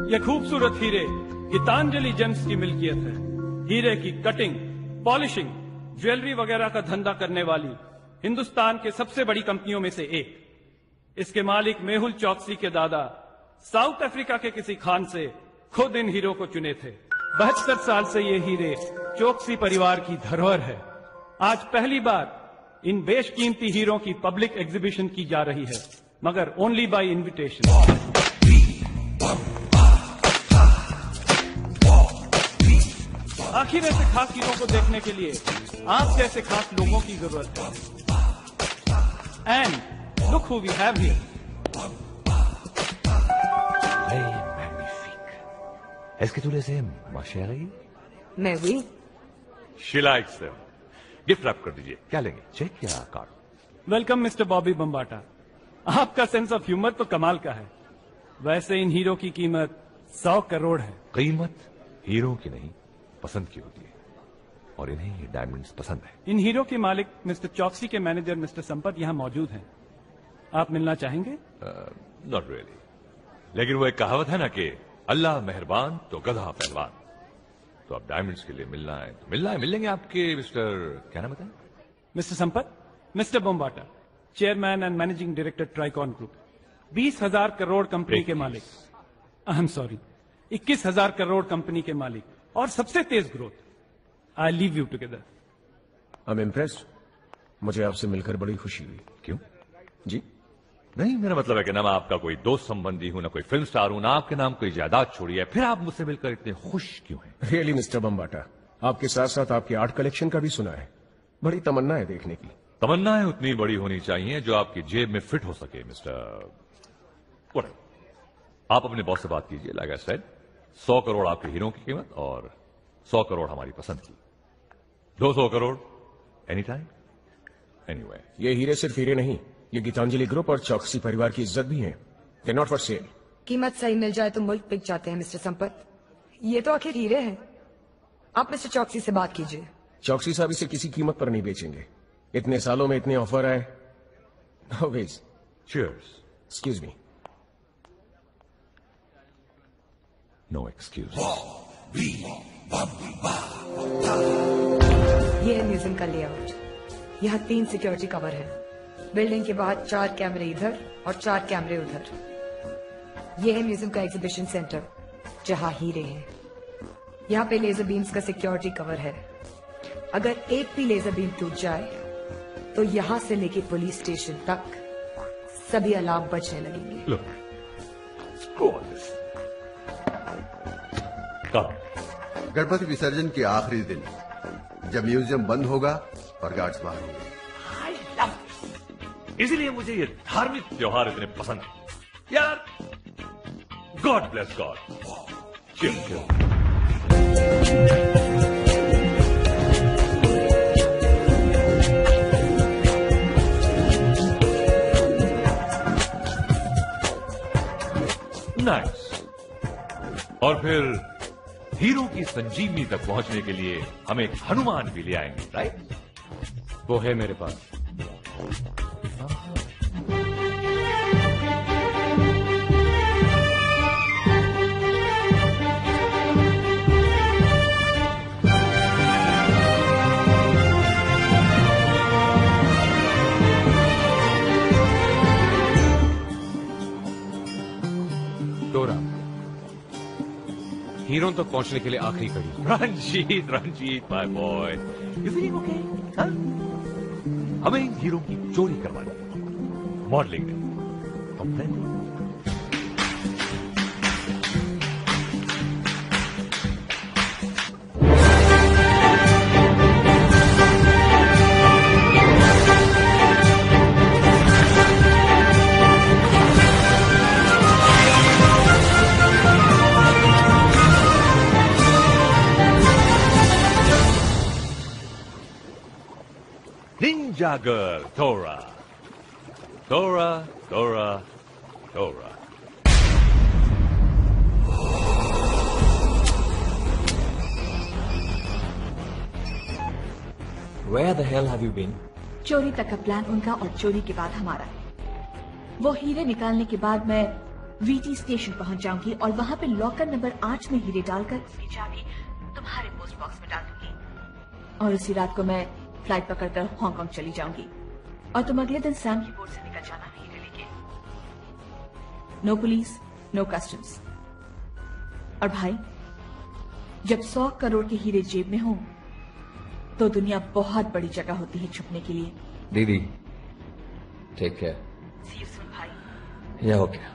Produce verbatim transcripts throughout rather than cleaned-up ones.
ये खूबसूरत हीरे गीतांजलि जेम्स की मिल्कियत है। हीरे की कटिंग, पॉलिशिंग, ज्वेलरी वगैरह का धंधा करने वाली हिंदुस्तान के सबसे बड़ी कंपनियों में से एक। इसके मालिक मेहुल चौकसी के दादा साउथ अफ्रीका के किसी खान से खुद इन हीरो को चुने थे। बहत्तर साल से ये हीरे चौकसी परिवार की धरोहर है। आज पहली बार इन बेशकीमती हीरों की पब्लिक एग्जीबिशन की जा रही है, मगर ओनली बाय इनविटेशन। आखिर ऐसे खास हीरों को देखने के लिए आप जैसे खास लोगों की जरूरत है। And look who we have here. Est-ce que tu les aimes, ma chérie? मैं oui. She likes them. Gift wrap कर दीजिए। क्या लेंगे, चेक या card? Welcome mister Bobby Bambata. आपका सेंस ऑफ ह्यूमर तो कमाल का है। वैसे इन हीरो की कीमत सौ करोड़ है। कीमत हीरो की नहीं, पसंद की होती है, और इन्हें ये डायमंड्स पसंद है। इन हीरो के मालिक मिस्टर चौकसी के मैनेजर मिस्टर संपत यहाँ मौजूद हैं। आप मिलना चाहेंगे? नॉट रियली, लेकिन वो एक कहावत है ना कि अल्लाह मेहरबान तो गधा पहलवान। तो आप डायमंड्स के लिए मिलना है तो मिलना है, मिलेंगे आपके मिस्टर, क्या नाम बताएं? Mister Sampat, mister Bombata, chairman and managing director Tricon group, बीस हजार करोड़ कंपनी के मालिक। आई एम सॉरी, इक्कीस हजार करोड़ कंपनी के मालिक और सबसे तेज growth. I leave you together. I am impressed. मुझे आपसे मिलकर बड़ी खुशी हुई। क्यों? जी नहीं, मेरा मतलब है कि ना मैं आपका कोई दोस्त संबंधी हूं, ना कोई फिल्म स्टार हूं, ना आपके नाम कोई जायदाद छोड़ी है, फिर आप मुझसे मिलकर इतने खुश क्यों हैं? रियली मिस्टर बम्बाटा, आपके साथ साथ आपके आर्ट कलेक्शन का भी सुना है। बड़ी तमन्ना है देखने की। तमन्नाएं उतनी बड़ी होनी चाहिए जो आपकी जेब में फिट हो सके मिस्टर। आप अपने बॉस से बात कीजिए। लाइक आई सेड, सौ करोड़ आपके हीरो की कीमत और सौ करोड़ हमारी पसंद की। दो सौ करोड़ एनी टाइम एनीवे। ये हीरे सिर्फ हीरे नहीं, ये गीतांजलि ग्रुप और चौकसी परिवार की इज्जत भी है। They not for sale. कीमत सही मिल जाए तो मुल्क बिक जाते हैं मिस्टर संपत। ये तो आखिर हीरे हैं। आप मिस्टर चौकसी से बात कीजिए। चौकसी साहब इसे किसी कीमत पर नहीं बेचेंगे। इतने सालों में इतने ऑफर आए। Always. Cheers. Excuse me. No excuse. ये है म्यूजियम का लेआउट। यहाँ तीन सिक्योरिटी कवर है। बिल्डिंग के बाहर चार कैमरे इधर और चार कैमरे उधर। यह है म्यूजियम का एग्जीबिशन सेंटर जहाँ हीरे हैं। यहाँ पे लेजर बीम्स का सिक्योरिटी कवर है। अगर एक भी लेजर बीम टूट जाए तो यहाँ से लेके पुलिस स्टेशन तक सभी अलार्म बजने लगेंगे। Look, गणपति विसर्जन के आखिरी दिन जब म्यूजियम बंद होगा और गार्ड्स बाहर होंगे। इसीलिए मुझे ये धार्मिक त्योहार इतने पसंद है यार। God bless god. नाइस। और फिर हीरो की संजीवनी तक पहुंचने के लिए हम एक हनुमान भी ले आएंगे, राइट? वो है मेरे पास। हीरो तक पहुंचने के लिए आखिरी कड़ी। Ranjit, Ranjit my boy, you feeling okay? हमें इन हीरो की चोरी करवानी है, मॉडलिंग में। Complain? Ninja girl, Dora. Dora, Dora, Dora. Where the hell have you been? चोरी तक का प्लान उनका और चोरी के बाद हमारा है। वो हीरे निकालने के बाद मैं वीटी स्टेशन पहुंच जाऊंगी और वहां पे लॉकर नंबर आठ में हीरे डालकर उसकी चाबी तुम्हारे पोस्ट बॉक्स में डाल दूंगी और उसी रात को मैं फ्लाइट पकड़कर हांगकांग चली जाऊंगी और तुम अगले दिन सैम की बोर्ड से निकल जाना हीरे लेके। No police, no customs. और भाई, जब सौ करोड़ के हीरे जेब में हो तो दुनिया बहुत बड़ी जगह होती है छुपने के लिए। दीदी, take care. See you soon भाई। या okay.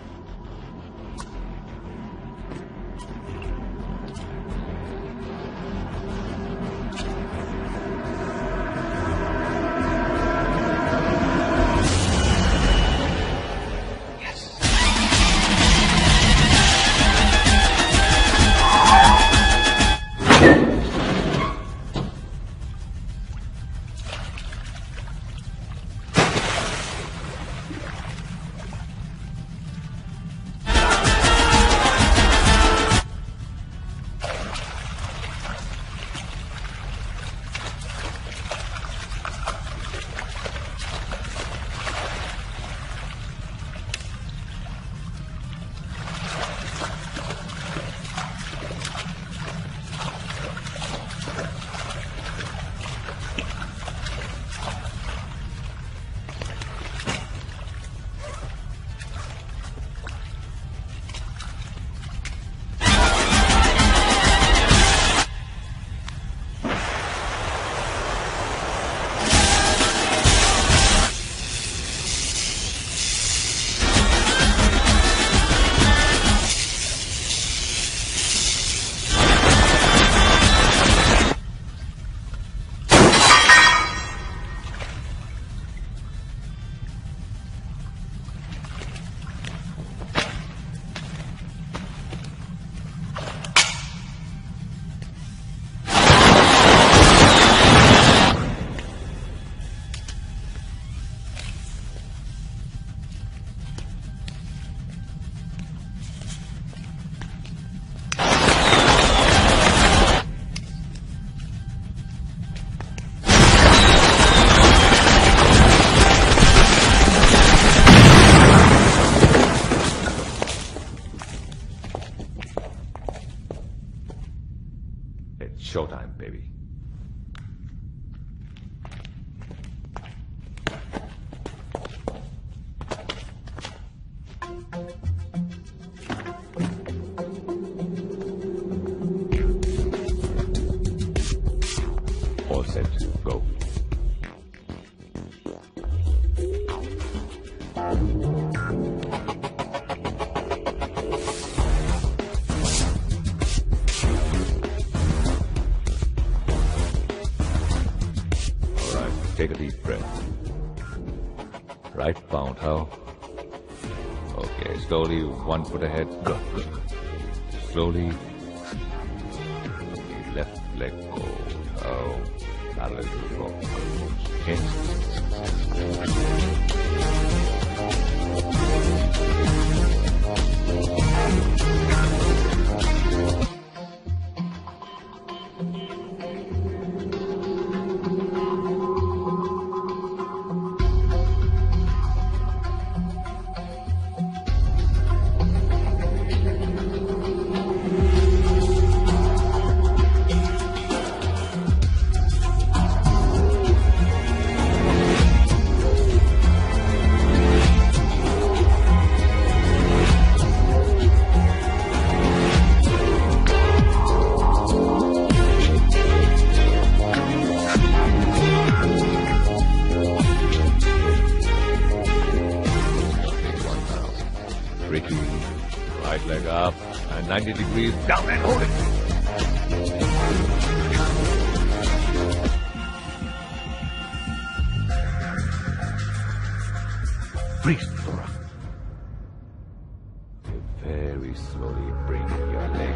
Showtime, baby. All set. Go. Take a deep breath. Right pound, how? Okay, slowly, one foot ahead. Good, good. Slowly. Okay, left leg go. Oh, parallel to the floor. Okay. Ricky, right leg up and ninety degrees down and hold it. Freeze, Dora. Very slowly bring your leg.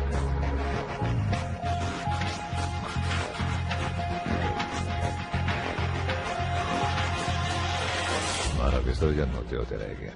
हमारा विसर्जन होते होते रह गया.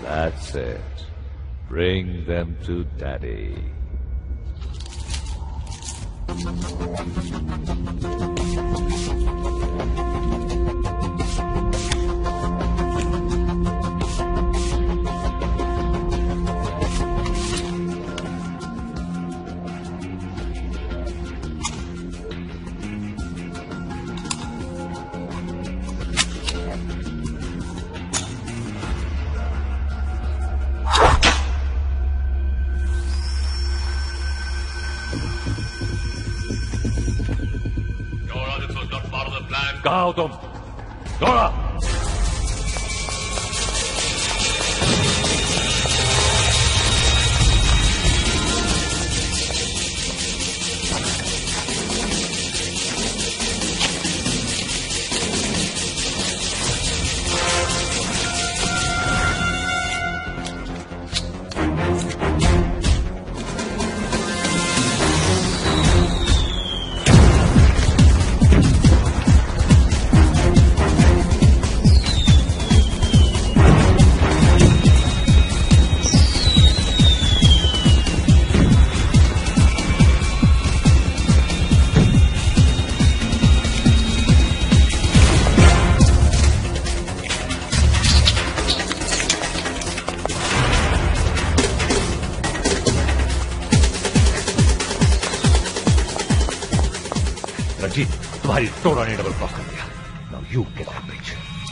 That's it. Bring them to Daddy. कहाँ हो तुम? दौड़ा! रंजीत, तुम्हारी टोरा ने डबल क्रॉस कर दिया। Now you get that bridge.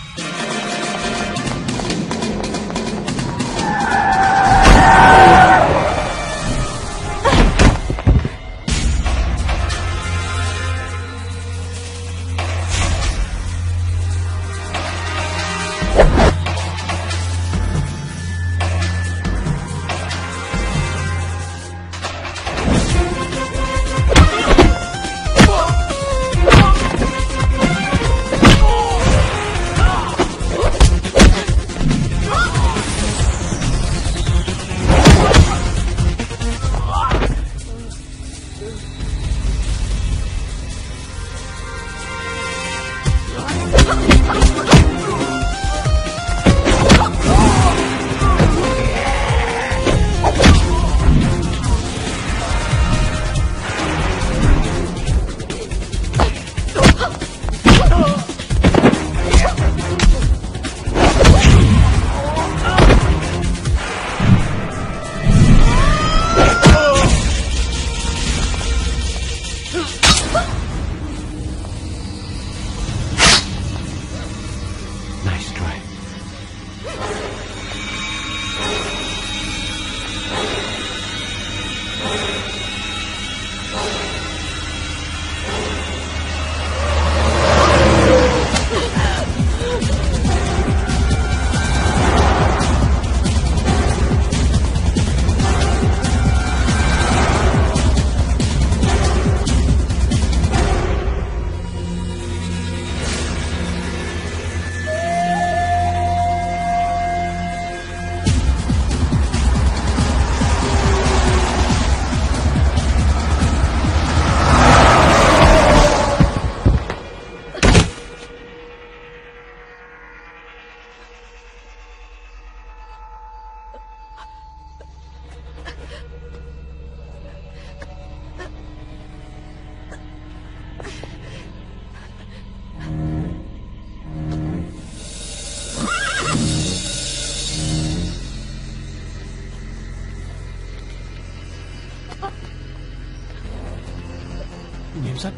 मेम साहब,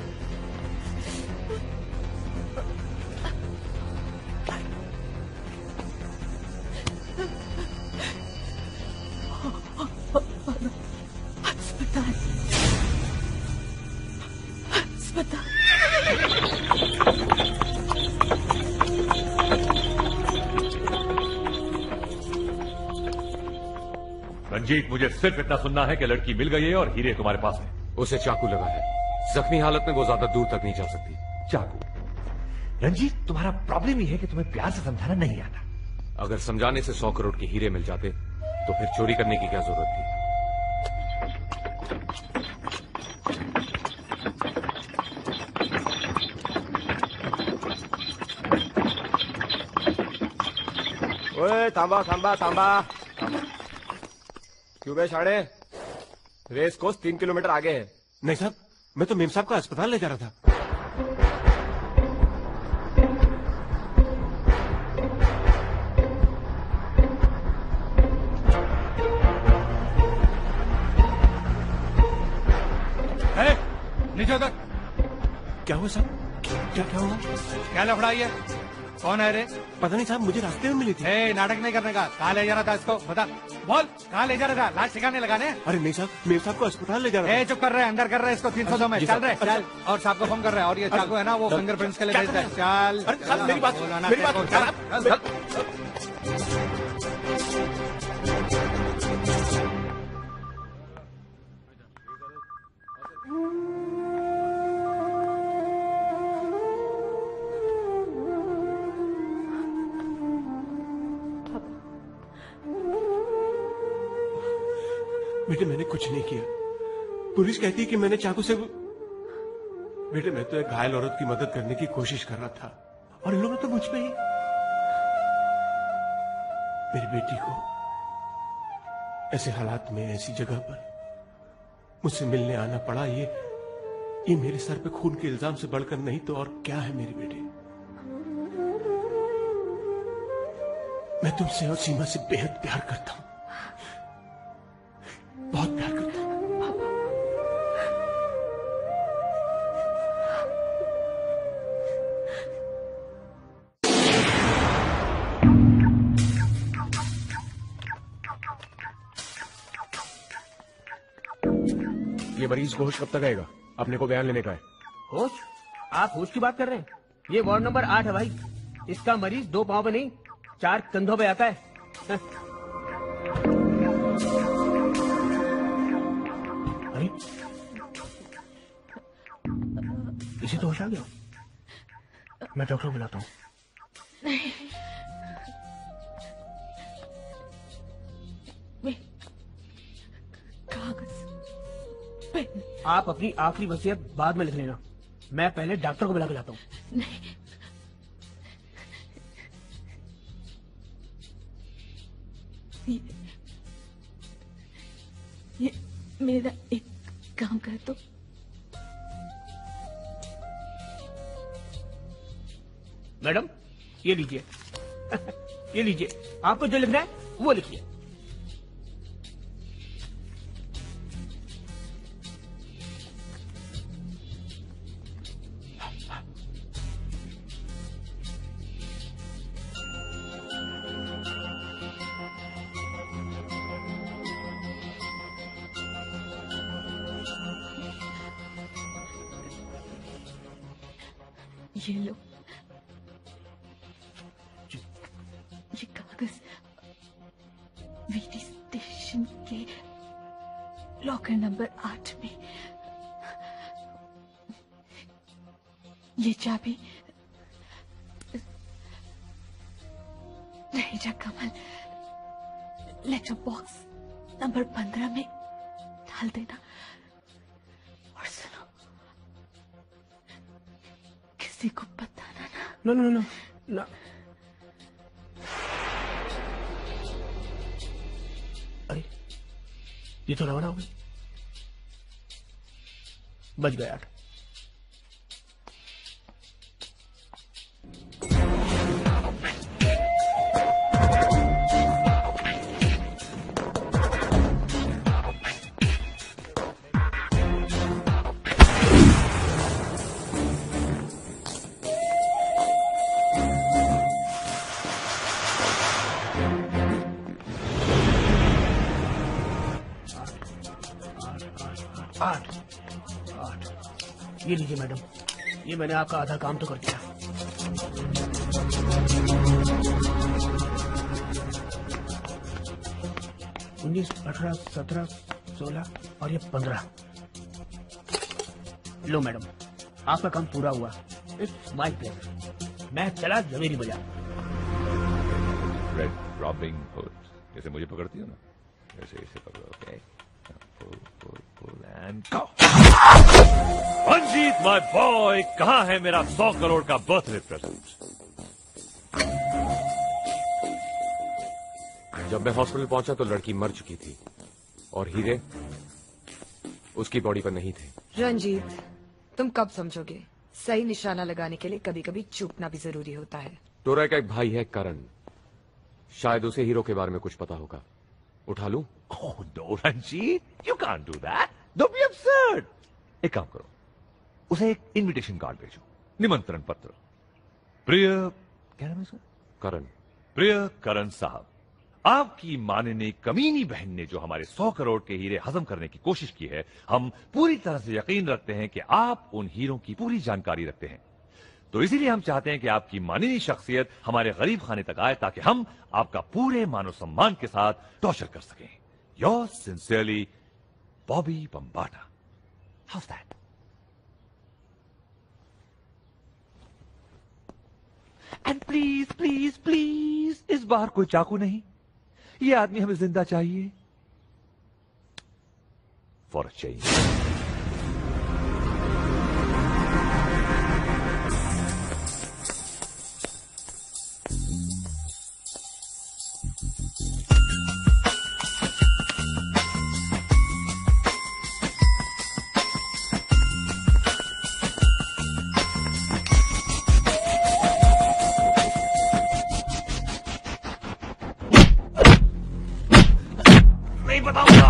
अस्पताल अस्पताल रंजीत, मुझे सिर्फ इतना सुनना है कि लड़की मिल गई है और हीरे तुम्हारे पास है। उसे चाकू लगा है। जख्मी हालत में वो ज्यादा दूर तक नहीं जा सकती। चाकू? रंजीत, तुम्हारा प्रॉब्लम ये है कि तुम्हें प्यार से समझाना नहीं आता। अगर समझाने से सौ करोड़ के हीरे मिल जाते तो फिर चोरी करने की क्या जरूरत थी? ओए थांबा थांबा थांबा क्यों बे साढ़े? रेस कोर्स तीन किलोमीटर आगे है। नहीं साहब, मैं तो मेम साहब का अस्पताल ले जा रहा था। नीचे उतर। क्या हुआ साहब? क्या क्या हुआ? क्या लफड़ाई है? कौन है रे? पता नहीं साहब, मुझे रास्ते में मिली थी। ए, नाटक नहीं करने का। कहाँ ले जा रहा था इसको? बता, बोल कहाँ ले जा रहा था? लाश ठिकाने लगाने? अरे नहीं साहब, मेम साहब को अस्पताल ले जा रहा था। ए, चुप कर रहे हैं, अंदर कर रहे हैं इसको तीन सौ दो में। चल रहे चल, और साहब को फोन कर रहे हैं। और ये चाकू है ना, वो फिंगरप्रिंट्स के लिए भेजता है। चल मेरी बात मेरी बात बेटे मैंने कुछ नहीं किया। पुलिस कहती है कि मैंने चाकू से। बेटे मैं तो एक घायल औरत की मदद करने की कोशिश कर रहा था और इन लोगों ने तो मुझ पे ही मेरी बेटी को ऐसे हालात में ऐसी जगह पर मुझसे मिलने आना पड़ा। ये ये मेरे सर पे खून के इल्जाम से बढ़कर नहीं तो और क्या है मेरी बेटी। मैं तुमसे और सीमा से बेहद प्यार करता हूं, बहुत प्यार करता हूं। ये मरीज को होश कब तक आएगा? अपने को बयान लेने का है। होश? आप होश की बात कर रहे हैं? ये वार्ड नंबर आठ है भाई। इसका मरीज दो पांव पे नहीं, चार कंधों पे आता है। अरे इसे तो होश आ गया। मैं डॉक्टर बुलाता हूँ। नहीं, कागज पेन। आप अपनी आखिरी वसीयत बाद में लिख लेना, मैं पहले डॉक्टर को बुला के लाता हूँ। नहीं, ये, ये मेरा एक काम कर दो। मैडम ये लीजिए ये लीजिए, आपको जो लिखना है वो लिखिए। ये लो, ये कागज वीटी स्टेशन के लॉकर नंबर आठ में। ये चाबी Raheja Kamal letter box number पंद्रह में डाल देना। और सुनो, किसी को बताना ना। No no no no. अरे ये तो रवाना हो गई। बच गया। आठ आठ ये लीजिए मैडम, ये मैंने आपका आधा काम तो कर दिया। उन्नीस, अठारह, सत्रह, सोलह और ये पंद्रह। लो मैडम, आपका काम पूरा हुआ। It's my pleasure. मैं चला जवेरी बाजार। रेड रॉबिंग हुड, जैसे मुझे पकड़ती हो ना, वैसे इसे पकड़ो। Okay, pull pull pull and go. Ranjit my boy, कहाँ है मेरा सौ करोड़ का बर्थडे प्रेजेंट? जब मैं हॉस्पिटल पहुंचा तो लड़की मर चुकी थी और हीरे उसकी बॉडी पर नहीं थे। रंजीत, तुम कब समझोगे? सही निशाना लगाने के लिए कभी कभी चूकना भी जरूरी होता है। टोरा का एक भाई है करण, शायद उसे हीरो के बारे में कुछ पता होगा। उठा लूं? Oh no, Ranjit, you can't do that. Don't be absurd. एक काम करो, उसे एक इनविटेशन कार्ड भेजो, निमंत्रण पत्र। प्रिय, क्या नाम है उसका? करण। प्रिय करण साहब, आपकी माननीय कमीनी बहन ने जो हमारे सौ करोड़ के हीरे हजम करने की कोशिश की है, हम पूरी तरह से यकीन रखते हैं कि आप उन हीरों की पूरी जानकारी रखते हैं। तो इसीलिए हम चाहते हैं कि आपकी माननीय शख्सियत हमारे गरीब खाने तक आए ताकि हम आपका पूरे मानव सम्मान के साथ टॉर्चर कर सकें। Your sincerely, Bobby Bambata. How's that? And please please please इस बार कोई चाकू नहीं, ये आदमी हमें जिंदा चाहिए। फौरन चाहिए। नहीं बताऊंगा।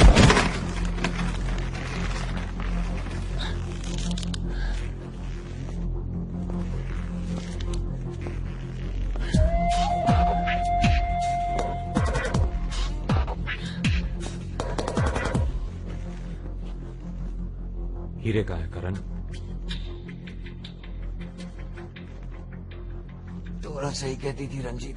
हीरे का है करण। तोरा सही कहती थी रंजीत,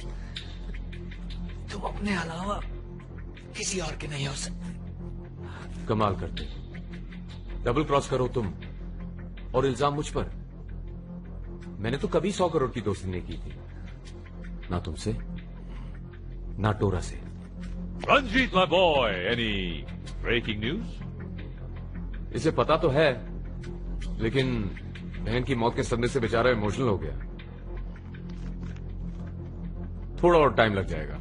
तुम अपने अलावा किसी और के नहीं हो सकते। कमाल करते, डबल क्रॉस करो तुम और इल्जाम मुझ पर। मैंने तो कभी सौ करोड़ की दोस्ती नहीं की थी, ना तुमसे ना टोरा से। Ranjit my boy, any breaking news? इसे पता तो है, लेकिन बहन की मौत के सदमे से बेचारा इमोशनल हो गया। थोड़ा और टाइम लग जाएगा।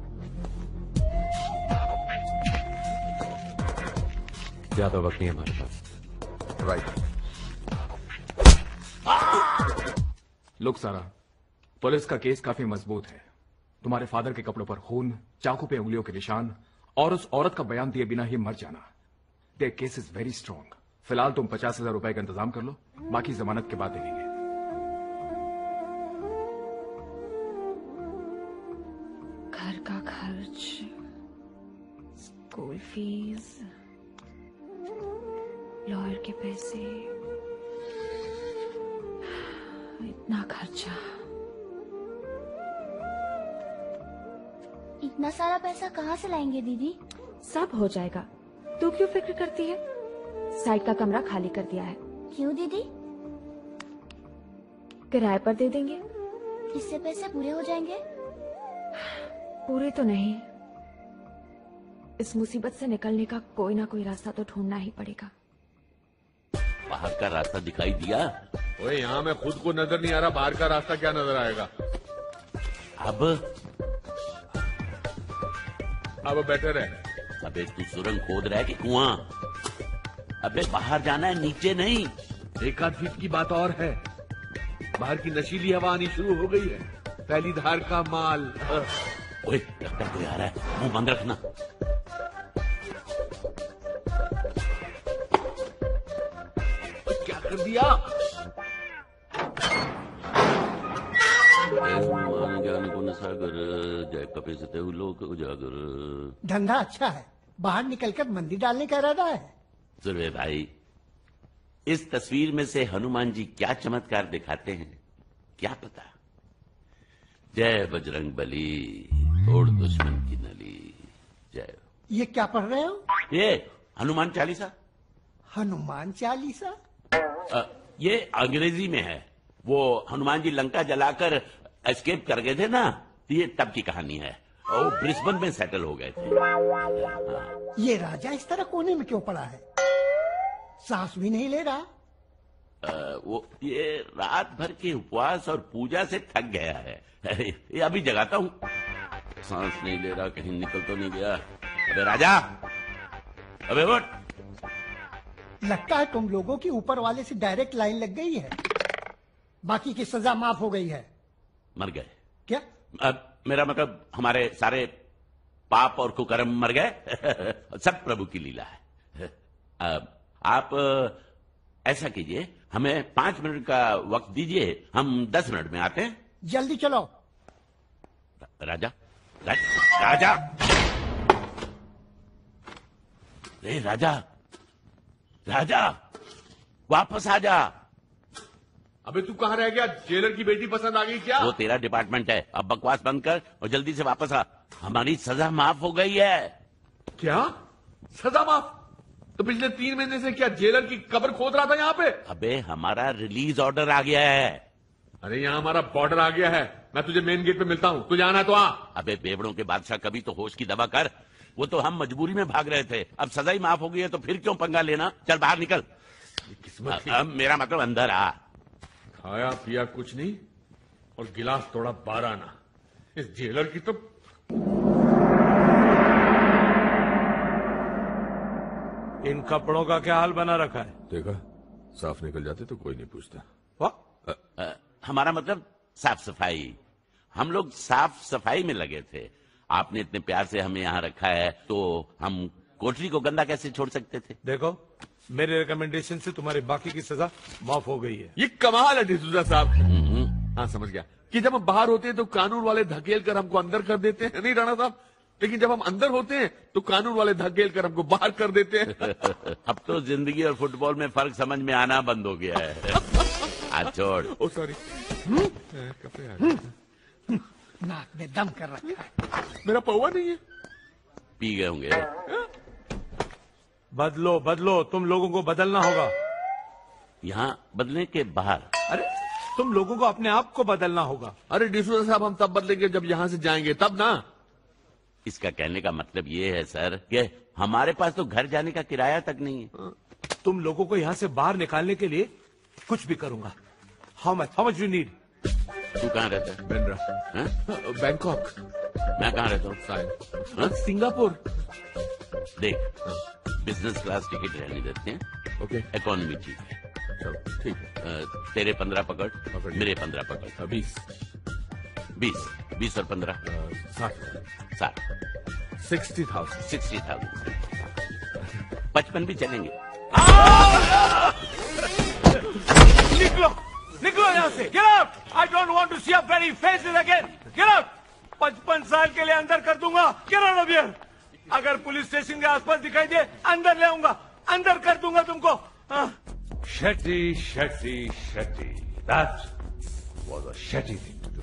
ज्यादा वक्त नहीं है हमारे पास। राइट। लुक सारा, पुलिस का केस काफी मजबूत है। तुम्हारे फादर के कपड़ों पर खून, चाकू पे उंगलियों के निशान और उस औरत का बयान दिए बिना ही मर जाना। Their case is very strong. फिलहाल तुम पचास हजार रुपए का इंतजाम कर लो, बाकी जमानत के बाद देंगे। घर का खर्च, स्कूल फीस, लॉयर के पैसे, इतना खर्चा। इतना सारा पैसा कहाँ से लाएंगे दीदी? सब हो जाएगा, तू क्यों फिक्र करती है? साइड का कमरा खाली कर दिया है। क्यों दीदी? किराए पर दे देंगे। इससे पैसे पूरे हो जाएंगे? पूरे तो नहीं, इस मुसीबत से निकलने का कोई ना कोई रास्ता तो ढूंढना ही पड़ेगा। बाहर का रास्ता दिखाई दिया? ओए, यहाँ मैं खुद को नजर नहीं आ रहा, बाहर का रास्ता क्या नजर आएगा? अब अब बेटर है। अबे तू सुरंग खोद रहा है कि कुआं? अबे बाहर जाना है, नीचे नहीं। एक आध फीट की बात और है, बाहर की नशीली हवा आनी शुरू हो गई है, पहली धार का माल। ओए, लगता है कोई आ रहा है, मुंह बंद रखना। क्या कर दिया? ज्ञान गुण सागर, जय कपिसते लोक उजागर। धंधा अच्छा है, बाहर निकलकर मंदिर डालने का इरादा है। सुरवे भाई, इस तस्वीर में से हनुमान जी क्या चमत्कार दिखाते हैं क्या पता। जय बजरंग बली, तोड़ दुश्मन की नली। जय। ये क्या पढ़ रहे हो? ये हनुमान चालीसा। हनुमान चालीसा? आ, ये अंग्रेजी में है। वो हनुमान जी लंका जलाकर एस्केप कर गए थे ना, ये तब की कहानी है। वो ब्रिस्बेन में सेटल हो गए थे। हाँ। ये राजा इस तरह कोने में क्यों पड़ा है? सांस भी नहीं ले रहा। आ, वो ये रात भर के उपवास और पूजा से थक गया है। ये अभी जगाता हूँ। सांस नहीं ले रहा, कहीं निकल तो नहीं गया। अबे राजा, अबे उठ। लगता है तुम लोगों की ऊपर वाले से डायरेक्ट लाइन लग गई है, बाकी की सजा माफ हो गई है। मर गए क्या? अब मेरा मतलब हमारे सारे पाप और कुकर्म मर गए। सब प्रभु की लीला है। अब आप ऐसा कीजिए, हमें पांच मिनट का वक्त दीजिए, हम दस मिनट में आते हैं। जल्दी चलो। राजा, राजा, राजा, रे राजा, राजा, वापस आ जा। अबे तू कहाँ रह गया? जेलर की बेटी पसंद आ गई क्या? वो तेरा डिपार्टमेंट है, अब बकवास बंद कर और जल्दी से वापस आ। हमारी सजा माफ हो गई है। क्या सजा माफ? तो पिछले तीन महीने से क्या जेलर की कब्र खोद रहा था यहाँ पे? अबे हमारा रिलीज ऑर्डर आ गया है। अरे यहाँ हमारा बॉर्डर आ गया है। मैं तुझे मेन गेट पे मिलता हूँ, तुझे आना है तो आ। अबे बेवड़ों के बादशाह, कभी तो होश की दवा कर। वो तो हम मजबूरी में भाग रहे थे, अब सजा ही माफ हो गई है तो फिर क्यों पंगा लेना? चल बाहर निकल। किस्मत अब मेरा मतलब अंदर आ। खाया पिया कुछ नहीं और गिलास तोड़ा बारह आना। इस जेलर की तो इन कपड़ों का क्या हाल बना रखा है? देखा, साफ निकल जाते तो कोई नहीं पूछता। आ, आ, हमारा मतलब साफ सफाई। हम लोग साफ सफाई में लगे थे। आपने इतने प्यार से हमें यहाँ रखा है तो हम कोठरी को गंदा कैसे छोड़ सकते थे? देखो, मेरे रिकमेंडेशन से तुम्हारी बाकी की सजा माफ हो गई है। ये कमाल है डिसूजा साहब। हाँ समझ गया कि जब हम बाहर होते हैं तो कानून वाले धकेल कर हमको अंदर कर देते हैं, नहीं राणा साहब? लेकिन जब हम अंदर होते हैं तो कानून वाले धकेल कर हमको बाहर कर देते हैं। अब तो जिंदगी और फुटबॉल में फर्क समझ में आना बंद हो गया है। आज छोड़। Oh sorry. नाक में दम कर रखा है। मेरा पौवा नहीं है। पी गए होंगे। बदलो बदलो, तुम लोगों को बदलना होगा। यहाँ बदलने के बाहर? अरे तुम लोगों को अपने आप को बदलना होगा। अरे डिसूजा साहब, हम तब बदलेंगे जब यहाँ से जाएंगे, तब ना। इसका कहने का मतलब ये है सर कि हमारे पास तो घर जाने का किराया तक नहीं है। तुम लोगों को यहाँ से बाहर निकालने के लिए कुछ भी करूंगा। How much how much you need? तू कहाँ रहता है? बेंड्रा। बैंकॉक। मैं कहाँ रहता हूँ? सिंगापुर। देख, बिजनेस क्लास टिकट रहने देते हैं। ओके। इकोनॉमी ठीक है। ठीक है। तेरे पंद्रह पकड़, पकड़ मेरे पंद्रह पकड़। बीस बीस बीस और पंद्रह साठ साठ सिक्सटी थाउजेंड सिक्सटी थाउजेंड पचपन भी चलेंगे। निकलो निकलो यहाँ से। Get out. I don't want to see your very faces again. Get out. पचपन साल के लिए अंदर कर दूंगा। Get out of here. अगर पुलिस स्टेशन के आसपास दिखाई दे, अंदर ले आऊंगा, अंदर कर दूंगा तुमको। Shetty Shetty Shetty, that was a Shetty thing to do.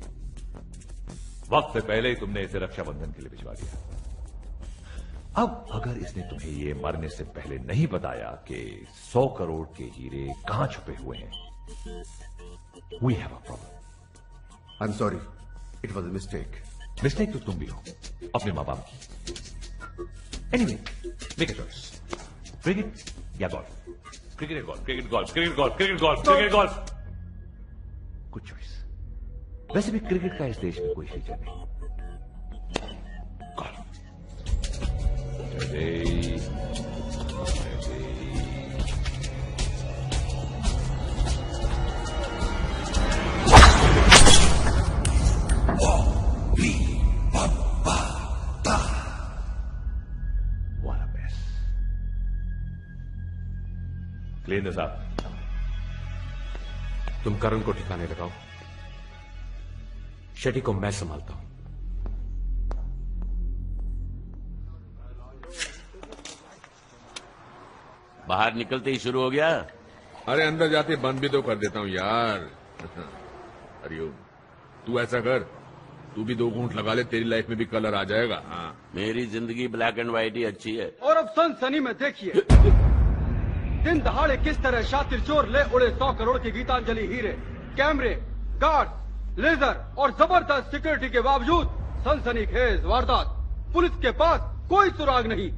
वक्त से पहले ही तुमने इसे रक्षाबंधन के लिए भिजवा दिया। अब अगर इसने तुम्हें ये मरने से पहले नहीं बताया कि सौ करोड़ के हीरे कहां छुपे हुए हैं, we have a problem. I am sorry, it was a mistake. Mistake तो तुम भी हो, अपने माँ बाप की। Anyway, make a choice, cricket या golf. Cricket golf, cricket golf, cricket golf, cricket golf, cricket golf. Good choice. वैसे भी क्रिकेट का इस देश में कोई फीचर नहीं। Golf. What a mess. Clean साहब, तुम करण को ठिकाने लगाओ, शेट्टी को मैं संभालता हूं। बाहर निकलते ही शुरू हो गया। अरे अंदर जाते बंद भी तो कर देता हूँ यार। हरिओम, तू ऐसा कर, तू भी दो घूंट लगा ले, तेरी लाइफ में भी कलर आ जाएगा। हाँ, मेरी जिंदगी ब्लैक एंड व्हाइट ही अच्छी है। और अब सनसनी में देखिए, दिन दहाड़े किस तरह शातिर चोर ले उड़े सौ करोड़ की गीतांजलि हीरे। कैमरे, गार्ड, लेजर और जबरदस्त सिक्योरिटी के बावजूद सनसनीखेज वारदात। पुलिस के पास कोई सुराग नहीं।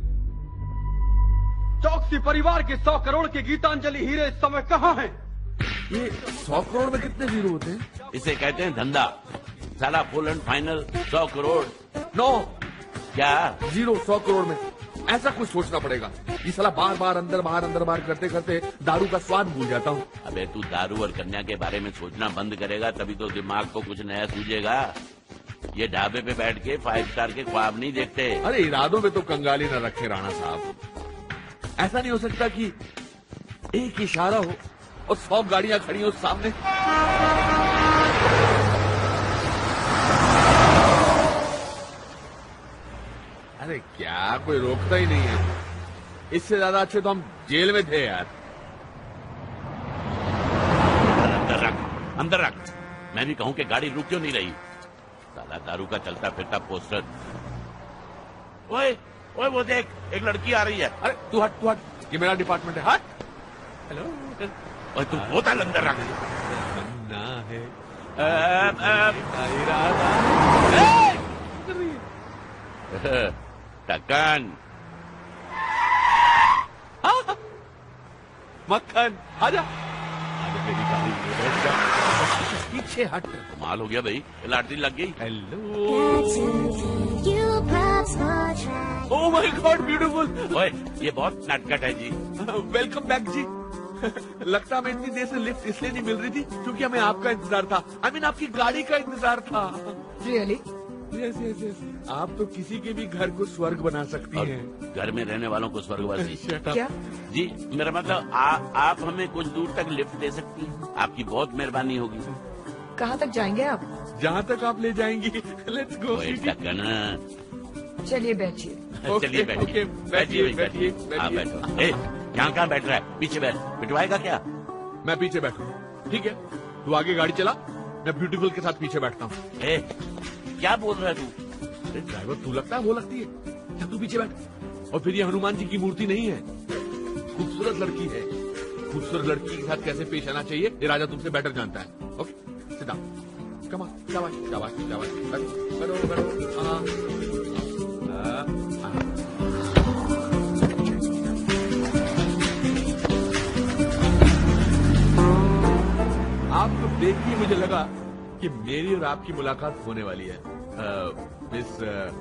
चौकसी परिवार के सौ करोड़ के गीतांजलि हीरे इस समय कहाँ हैं? ये सौ करोड़ में कितने हीरो होते हैं? इसे कहते हैं धंधा। साला फुल एंड फाइनल सौ करोड़ नो क्या? जीरो, सौ करोड़ में ऐसा कुछ सोचना पड़ेगा। ये साला बार बार अंदर बाहर अंदर बाहर करते करते दारू का स्वाद भूल जाता हूँ। अबे तू दारू और कन्या के बारे में सोचना बंद करेगा तभी तो दिमाग को कुछ नया सूझेगा। ये ढाबे पे बैठ के फाइव स्टार के ख्वाब नहीं देखते। अरे इरादों में तो कंगाली न रखे राणा साहब। ऐसा नहीं हो सकता कि एक इशारा हो और सौ गाड़ियां खड़ी हो सामने। अरे क्या, कोई रोकता ही नहीं है। इससे ज्यादा अच्छे तो हम जेल में थे यार। अंदर रख, अंदर रख। मैं भी कहूं कि गाड़ी रुक क्यों नहीं रही। साला दारू का चलता फिरता पोस्टर। ओए ओए वो देख, एक लड़की आ रही है। अरे तू हट, तू हट, ये मेरा डिपार्टमेंट है। हट। हेलो। और तू बोतल अंदर रख। ना है टकन। मक्खन आजा। आजा मेरी गाड़ी में बैठ जा। पीछे हट। कमाल हो गया भाई, लाटरी लग गई। Hello. Oh my god, beautiful. ओए ये बहुत नटखट है जी। वेलकम बैक जी। लगता हमें इतनी देर से लिफ्ट इसलिए नहीं मिल रही थी क्योंकि हमें आपका इंतजार था। आई मीन आपकी गाड़ी का इंतजार था। रियली? Yes yes yes. आप तो किसी के भी घर को स्वर्ग बना सकती हैं। घर में रहने वालों को स्वर्गवासी। क्या? जी मेरा मतलब आ, आप हमें कुछ दूर तक लिफ्ट दे सकती हैं। आपकी बहुत मेहरबानी होगी। कहाँ तक जाएंगे आप? जहाँ तक आप ले जाएंगी। Let's go. चलिए बैठिए। चलिए बैठिए, बैठिए बैठिए। हाँ बैठो। ए यहाँ कहाँ बैठ रहा है? पीछे बैठ। बिठवाएगा क्या? मैं पीछे बैठू, ठीक है? तू आगे गाड़ी चला, मैं ब्यूटीफुल के साथ पीछे बैठता हूँ। ए क्या बोल रहा है तू? अरे ड्राइवर तू लगता है वो लगती है। क्या तू पीछे बैठ। और फिर ये हनुमान जी की मूर्ति नहीं है, खूबसूरत लड़की है। खूबसूरत लड़की के साथ कैसे पेश आना चाहिए ये राजा तुमसे बेटर जानता है। ओके सीधा कमा। शाबाश शाबाश शाबाश। बैठो बैठो। हाँ आप तो देखिए, मुझे लगा कि मेरी और आपकी मुलाकात होने वाली है। मिस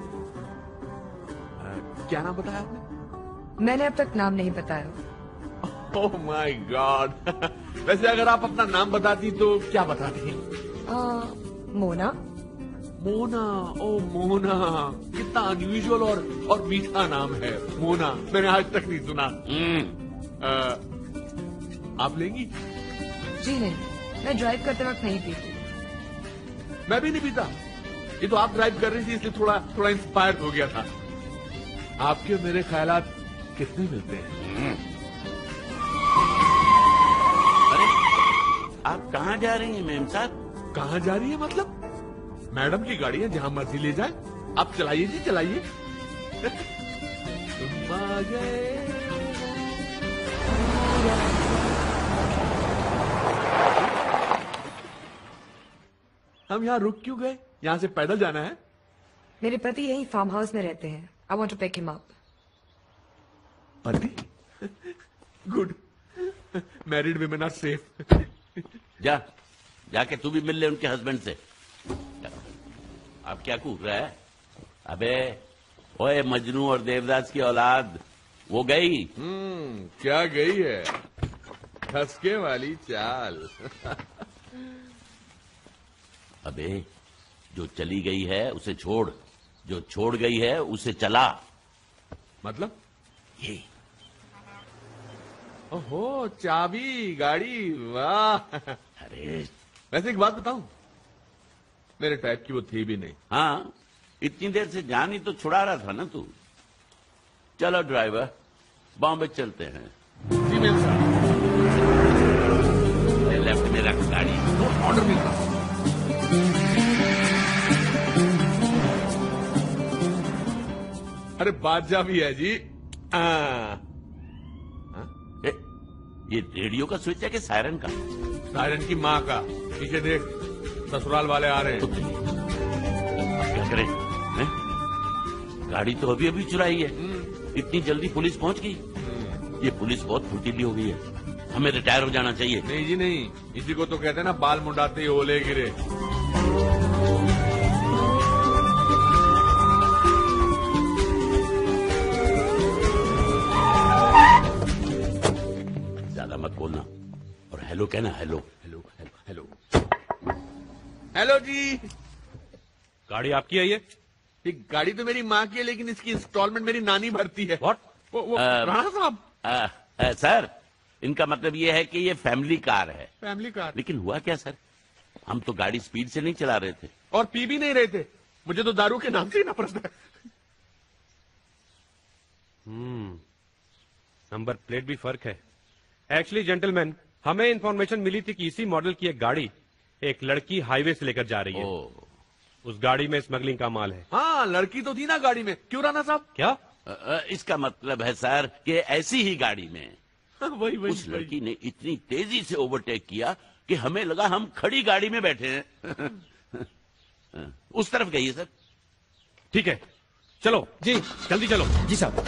क्या नाम बताया आपने? मैंने अब तक नाम नहीं बताया। Oh my god. वैसे अगर आप अपना नाम बताती तो क्या बताती? मोना। मोना, ओ मोना, कितना अनयूजुअल और और मीठा नाम है मोना। मैंने आज तक नहीं सुना। आ, आप लेंगी? जी नहीं, मैं ड्राइव करते वक्त नहीं पीती। मैं भी नहीं पीता। ये तो आप ड्राइव कर रही थी इसलिए थोड़ा थोड़ा इंस्पायर हो गया था। आपके मेरे ख्यालात कितने मिलते हैं? अरे आप कहाँ जा रही हैं मेम साहब? कहाँ जा रही है मतलब? मैडम की गाड़ी है, जहाँ मर्जी ले जाए। आप चलाइए जी, चलाइए। तुम आ गए। हम यहाँ रुक क्यों गए? यहाँ से पैदल जाना है। मेरे पति यही फार्म हाउस में रहते हैं। I want to pick him up. पति? Good. Married women are safe. जा जाके तू भी मिल ले उनके हस्बैंड से। अब क्या कूद रहा है? अबे ओए मजनू और देवदास की औलाद, वो गई। हम्म क्या गई है? खसके वाली चाल। अबे जो चली गई है उसे छोड़, जो छोड़ गई है उसे चला। मतलब? ये ओहो, चाबी गाड़ी, वाह। अरे वैसे एक बात बताऊं, मेरे टाइप की वो थी भी नहीं। हाँ, इतनी देर से जान ही तो छुड़ा रहा था ना तू। चलो ड्राइवर, बॉम्बे चलते हैं। जी मेम साहब। लेफ्ट में रख गाड़ी। ऑर्डर मिलता। अरे बादशाह भी है जी। आ, ए, ये रेडियो का स्विच है कि सायरन का? सायरन की माँ का। पीछे देख, ससुराल वाले आ रहे हैं। अब क्या करें? हैं? गाड़ी तो अभी अभी चुराई है, इतनी जल्दी पुलिस पहुंच गई। ये पुलिस बहुत फुर्तीली हो गई है। हमें रिटायर हो जाना चाहिए। नहीं जी नहीं, इसी को तो कहते हैं ना बाल मुंडाते ही ओले गिरे। हेलो कहना, hello hello hello hello hello जी। गाड़ी आपकी है ये? ये गाड़ी तो मेरी माँ की है, लेकिन इसकी इंस्टॉलमेंट मेरी नानी भरती है। व्हाट? वो, वो अ, राणा साहब। अ, अ, सर, इनका मतलब ये है कि ये फैमिली कार है। Family car. लेकिन हुआ क्या सर, हम तो गाड़ी स्पीड से नहीं चला रहे थे। और पी भी नहीं रहे थे। मुझे तो दारू के नाम से ही नफरत है। हम्म, नंबर प्लेट भी फर्क है। एक्चुअली जेंटलमैन, हमें इंफॉर्मेशन मिली थी कि इसी मॉडल की एक गाड़ी एक लड़की हाईवे से लेकर जा रही है। उस गाड़ी में स्मगलिंग का माल है। हाँ, लड़की तो थी ना गाड़ी में। क्यों राणा साहब? क्या? अ, अ, इसका मतलब है सर कि ऐसी ही गाड़ी में वही वही उस लड़की ने इतनी तेजी से ओवरटेक किया कि हमें लगा हम खड़ी गाड़ी में बैठे हैं। उस तरफ गई सर। ठीक है, चलो जी, जल्दी चलो। जी साहब।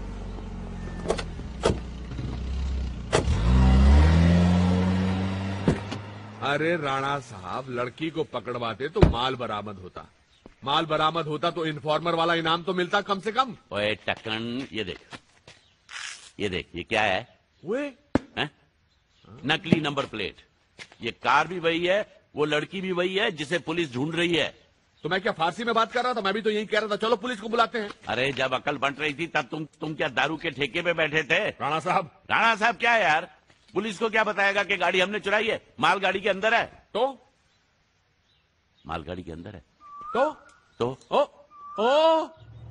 अरे राणा साहब, लड़की को पकड़वाते तो माल बरामद होता। माल बरामद होता तो इन्फॉर्मर वाला इनाम तो मिलता कम से कम। ओए टकन, ये देख, ये देख, ये क्या है? वे हैं? नकली नंबर प्लेट। ये कार भी वही है, वो लड़की भी वही है जिसे पुलिस ढूंढ रही है। तो मैं क्या फारसी में बात कर रहा था? मैं भी तो यही कह रहा था, चलो पुलिस को बुलाते हैं। अरे जब अकल बंट रही थी तब तुम तुम क्या दारू के ठेके पे बैठे थे? राणा साहब। राणा साहब क्या है यार? पुलिस को क्या बताएगा कि गाड़ी हमने चुराई है? माल गाड़ी के अंदर है। तो माल गाड़ी के अंदर है तो तो ओ ओ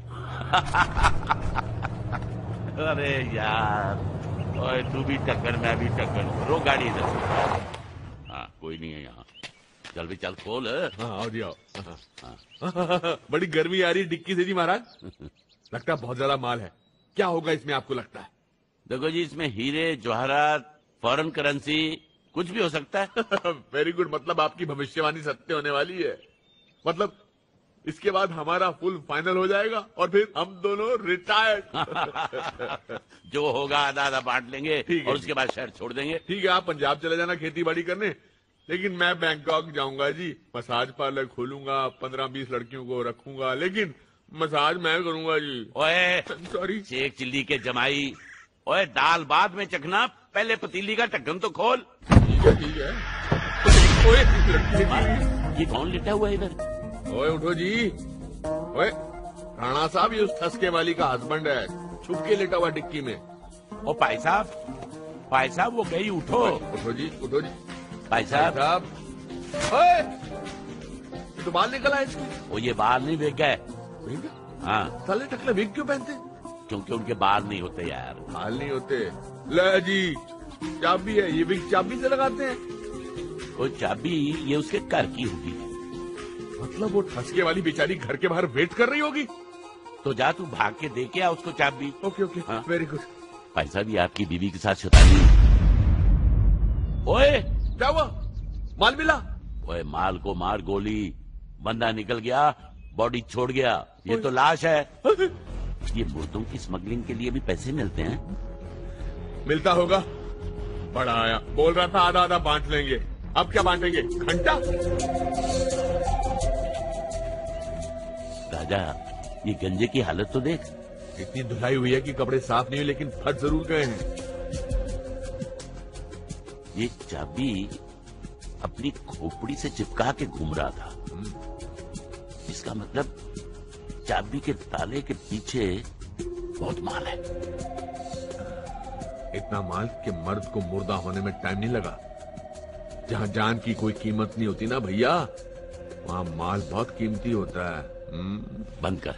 अरे यार, ओए तू भी टक्कर, मैं भी टक्कर। रो गाड़ी इधर। हाँ, कोई नहीं है यहाँ। चल भी चल, खोल। हाँ, आओ जी आओ। हाँ। बड़ी गर्मी आ रही है डिक्की से जी महाराज। लगता है बहुत ज्यादा माल है। क्या होगा इसमें आपको लगता है? देखो जी, इसमें हीरे जवाहरात, फॉरेन करेंसी, कुछ भी हो सकता है। Very good. मतलब आपकी भविष्यवाणी सत्य होने वाली है। मतलब इसके बाद हमारा फुल फाइनल हो जाएगा और फिर हम दोनों रिटायर्ड। जो होगा आधा आधा बांट लेंगे ठीक है, और उसके बाद शहर छोड़ देंगे। ठीक है, आप पंजाब चले जाना खेती बाड़ी करने, लेकिन मैं बैंकॉक जाऊंगा जी। मसाज पार्लर खोलूंगा, पंद्रह बीस लड़कियों को रखूंगा, लेकिन मसाज मैं करूंगा जी। ओए सॉरी, शेख चिल्ली के जमाई। ओए दाल बाद में चखना, पहले पतीली का ढक्कन तो खोल। ठीक है ठीक है। ओए ये कौन लेटा हुआ है इधर? ओए उठो जी। ओए राणा साहब, ये उस ठसके वाली का हस्बैंड है, छुप के लेटा हुआ डिक्की में। ओ भाई साहब, भाई साहब वो गई, उठो। उठो जी, उठो जी। भाई साहब। ओए, ये तो बाल निकला है इसके। वो ये बाल नहीं बिक गए। हाँ, साले टकले विग क्यों पहनते? क्योंकि उनके बाल नहीं होते यार। बाल नहीं होते? ले जी, चाबी है, ये विग चाबी से लगाते हैं। वो चाबी ये उसके घर की होगी। मतलब वो ठसके वाली बेचारी घर के बाहर वेट कर रही होगी। तो जा तू भाग के दे के आ उसको चाबी। Okay okay, very good. भाई साहब, ये आपकी बीवी के साथ शैतानी। ओए क्या हुआ? माल मिला? ओए माल को मार गोली, बंदा निकल गया, बॉडी छोड़ गया, ये तो लाश है। ये मुर्दों की स्मगलिंग के लिए भी पैसे मिलते हैं? मिलता होगा। बड़ा आया, बोल रहा था आधा आधा बांट लेंगे। अब क्या बांटेंगे? घंटा? राजा, ये गंजे की हालत तो देख। इतनी धुलाई हुई है कि कपड़े साफ नहीं हुए, लेकिन फट जरूर गए हैं। ये चाबी अपनी खोपड़ी से चिपका के घूम रहा था। इसका मतलब चाबी के ताले के पीछे बहुत माल है। इतना माल कि मर्द को मुर्दा होने में टाइम नहीं लगा। जहां जान की कोई कीमत नहीं होती ना भैया, वहां माल बहुत कीमती होता है। बंद कर।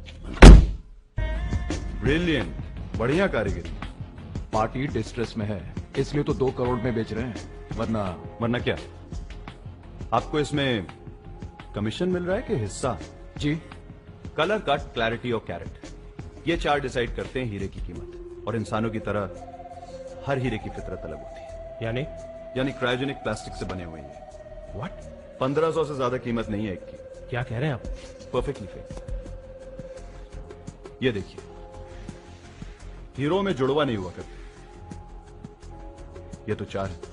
ब्रिलियंट, बढ़िया कारीगरी। पार्टी डिस्ट्रेस में है, इसलिए तो दो करोड़ में बेच रहे हैं, वरना वरना क्या? आपको इसमें कमीशन मिल रहा है कि हिस्सा? जी। कलर, कट, क्लैरिटी और कैरेट, ये चार डिसाइड करते हैं हीरे की कीमत। और इंसानों की तरह हर हीरे की फितरत अलग होती है। यानी यानी क्रायोजेनिक प्लास्टिक से बने हुए हैं। व्हाट? पंद्रह सौ से ज्यादा कीमत नहीं है एक की। क्या कह रहे हैं आप? Perfectly fake. ये देखिए, हीरो में जुड़वा नहीं हुआ करते, ये तो चार है।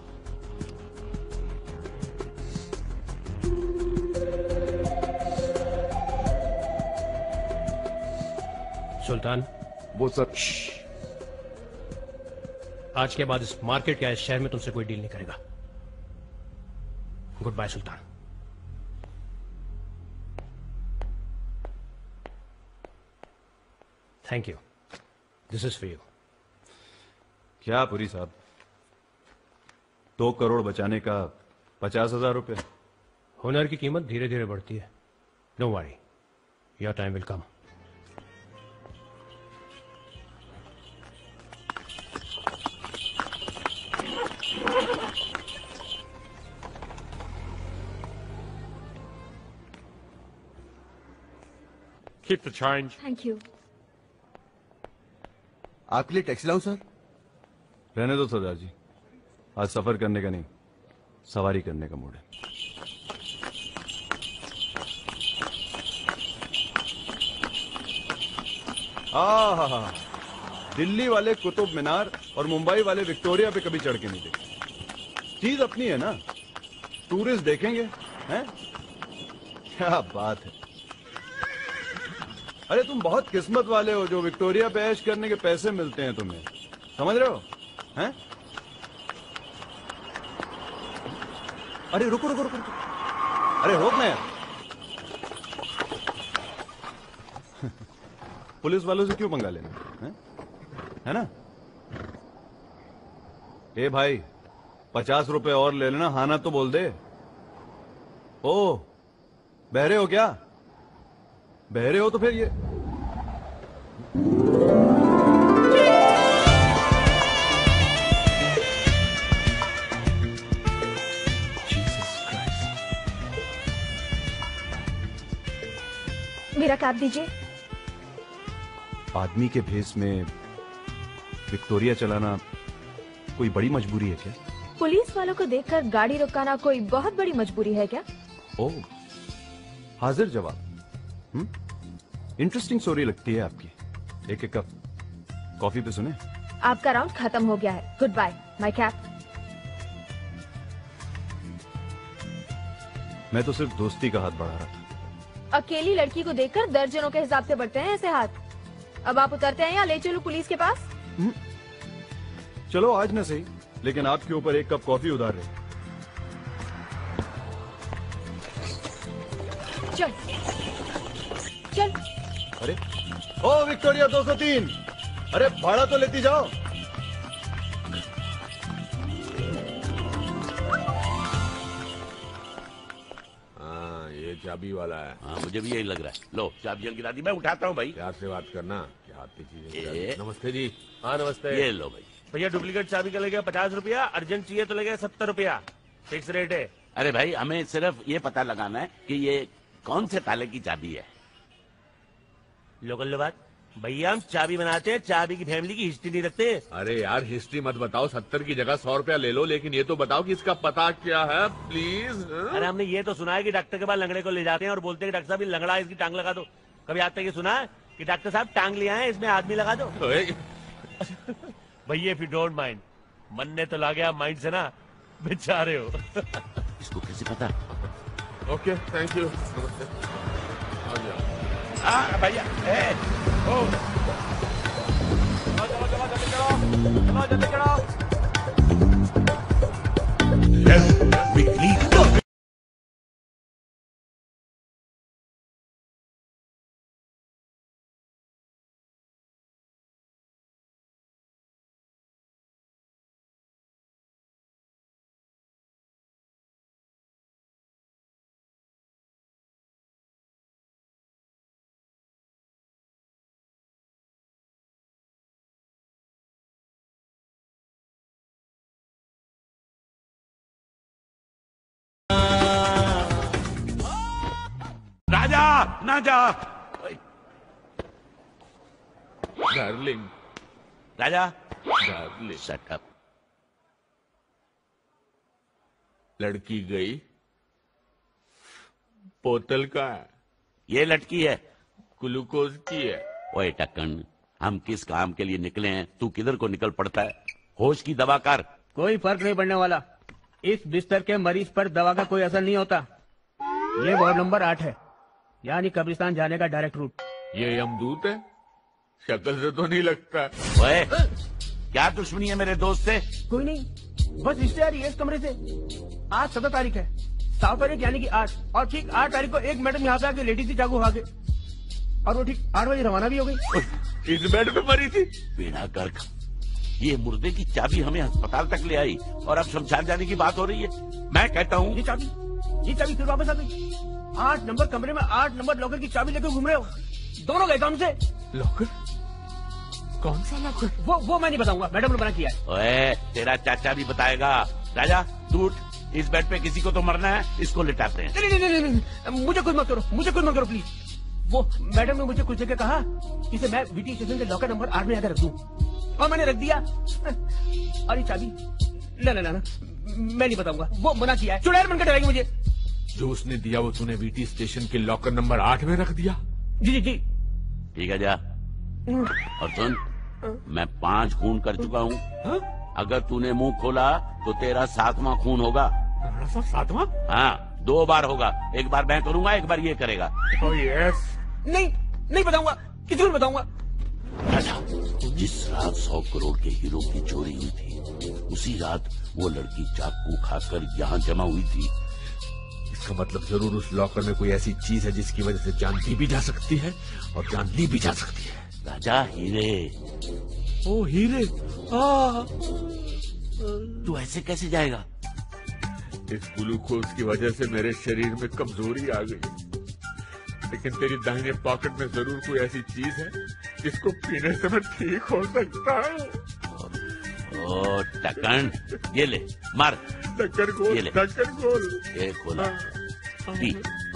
सुल्तान, वो सर, आज के बाद इस मार्केट या इस शहर में तुमसे कोई डील नहीं करेगा। Goodbye Sultan. Thank you, this is for you. क्या पुरी साहब, दो करोड़ बचाने का पचास हजार रुपये? हुनर की कीमत धीरे धीरे बढ़ती है। Don't worry, your time will come. Keep the change. Thank you. आपके लिए टैक्सी लाऊं सर? रहने दो सरदार जी, आज सफर करने का नहीं, सवारी करने का मूड है। आहा, दिल्ली वाले कुतुब मीनार और मुंबई वाले विक्टोरिया पे कभी चढ़ के नहीं देखे। चीज अपनी है ना, टूरिस्ट देखेंगे हैं? क्या बात है। अरे तुम बहुत किस्मत वाले हो जो विक्टोरिया पे ऐश करने के पैसे मिलते हैं तुम्हें, समझ रहे हो हैं? अरे रुको रुको रुको, रुको। अरे रोक ना यार। पुलिस वालों से क्यों पंगा लेना है? है ना? ए भाई, पचास रुपए और ले लेना, हाँ ना तो बोल दे। ओ, बहरे हो क्या? बहरे हो तो फिर ये मेरा कैब दीजिए। आदमी के भेस में विक्टोरिया चलाना कोई बड़ी मजबूरी है क्या? पुलिस वालों को देखकर गाड़ी रुकाना कोई बहुत बड़ी मजबूरी है क्या? ओ, हाजिर जवाब। हम्म, इंटरेस्टिंग स्टोरी लगती है आपकी। एक एक कप कॉफी पे सुने। आपका राउंड खत्म हो गया है। Goodbye my cab. मैं तो सिर्फ दोस्ती का हाथ बढ़ा रहा था। अकेली लड़की को देखकर दर्जनों के हिसाब से बढ़ते हैं ऐसे हाथ। अब आप उतरते हैं या ले चलूं पुलिस के पास? चलो आज न सही, लेकिन आपके ऊपर एक कप कॉफी उधार रहे। चल चल। अरे ओ विक्टोरिया दो सौ तीन, अरे भाड़ा तो लेती जाओ। हाँ, ये चाबी वाला है। हाँ, मुझे भी यही लग रहा है। लो चाबियां गिरा दी, मैं उठाता हूँ भाई। प्यार से बात करना, क्या आती चीजें। ए, नमस्ते जी। हाँ नमस्ते। ये लो भाई। भैया डुप्लीकेट चाबी का लगेगा पचास रुपया, अर्जेंट चाहिए तो लगेगा सत्तर रुपया, फिक्स रेट है। अरे भाई, हमें सिर्फ ये पता लगाना है कि ये कौन से ताले की चाबी है। लोकल बात भैया, हम चाबी बनाते हैं, चाबी की फैमिली की हिस्ट्री नहीं रखते। अरे यार, हिस्ट्री मत बताओ, सत्तर की जगह सौ रुपया ले लो, लेकिन ये तो बताओ कि इसका पता क्या है प्लीज। अरे हमने ये तो सुना है कि डॉक्टर के पास लंगड़े को ले जाते हैं और बोलते हैं कि डॉक्टर साहब ये लंगड़ा है, इसकी टांग लगा दो। कभी आज तक ये सुना है कि डॉक्टर साहब टांग ले आए, इसमें आदमी लगा दो? भैया इफ यू डोंट माइंड, मन ने तो ला गया माइंड से ना, बेचारे हो। इसको कैसे पता? ओके थैंक यू, नमस्ते। हाँ भैया, ए, ओ, चलो चलो जल्दी करो, चलो जल्दी करो। राजा ना जा। Darling, Raja darling, shut up. लड़की गई, बोतल का है, ये लटकी है, ग्लूकोज की है। ओए टक्कन, हम किस काम के लिए निकले हैं, तू किधर को निकल पड़ता है? होश की दवा कर। कोई फर्क नहीं पड़ने वाला। इस बिस्तर के मरीज पर दवा का कोई असर नहीं होता। ये वार्ड नंबर आठ है, यानी कब्रिस्तान जाने का डायरेक्ट रूट। ये यमदूत है? शक्ल से तो नहीं लगता। ओए, क्या दुश्मनी है मेरे दोस्त से? कोई नहीं, बस हिस्ट्री आ रही है इस कमरे से। आज सत्रह तारीख है, सात तारीख यानी कि आठ, और ठीक आठ तारीख को एक मैडम यहाँ पे आके लेटी थी चाकू खा के, और वो ठीक आठ बजे रवाना भी हो गई। इस बेड पे मरी थी? बेड़ा गर्क, ये मुर्दे की चाबी हमें अस्पताल तक ले आई और अब शमशान जाने की बात हो रही है। मैं कहता हूँ ये चाबी ये चाबी फिर वापस आ गई। आठ नंबर कमरे में आठ नंबर लॉकर की चाबी लेकर घूम रहे हो, दोनों गए काम से। लॉकर? कौन सा लॉकर? वो वो मैं नहीं बताऊंगा, मैडम ने मना किया है। ओए, तेरा चाचा भी बताएगा। राजा तू उठ, इस बेड पे किसी को तो मरना है, इसको लिटाते हैं। नहीं नहीं नहीं नहीं, मुझे कुछ मत करो, मुझे कुछ मत करो प्लीज। वो मैडम ने मुझे कुछ जगह कहा इसे मैं वीटी स्टेशन के लॉकर नंबर आठ में आकर रख दूं, और मैंने रख दिया। और ये चाबी ना ना ना मैं नहीं बताऊंगा, वो मना किया है। चुड़ैल बनकर डराएगी मुझे। जो उसने दिया वो तूने वीटी स्टेशन के लॉकर नंबर आठ में रख दिया? जी जी जी। ठीक है जा, और सुन, मैं पांच खून कर चुका हूँ। अगर तूने मुंह खोला तो तेरा सातवां खून होगा। सातवां? हाँ, दो बार होगा, एक बार मैं करूंगा, एक बार ये करेगा। oh, yes. नहीं नहीं बताऊंगा, किसी को बताऊंगा। राजा, जिस रात सौ करोड़ के हीरो की चोरी हुई थी, उसी रात वो लड़की चाकू खाकर यहाँ जमा हुई थी। इसका मतलब जरूर उस लॉकर में कोई ऐसी चीज है जिसकी वजह से जान दी भी जा सकती है और जान ली भी जा सकती है। राजा, हीरे। ओ हीरे, तू ऐसे कैसे जाएगा? इस ग्लूकोज की वजह से मेरे शरीर में कमजोरी आ गई, लेकिन तेरी दाहिने पॉकेट में जरूर कोई ऐसी चीज है जिसको पीने से मैं ठीक हो सकता है। ओ टकन, ये ले, मार। टक्कर गोल, ये ले, टक्कर गोल। ये खोला, पी।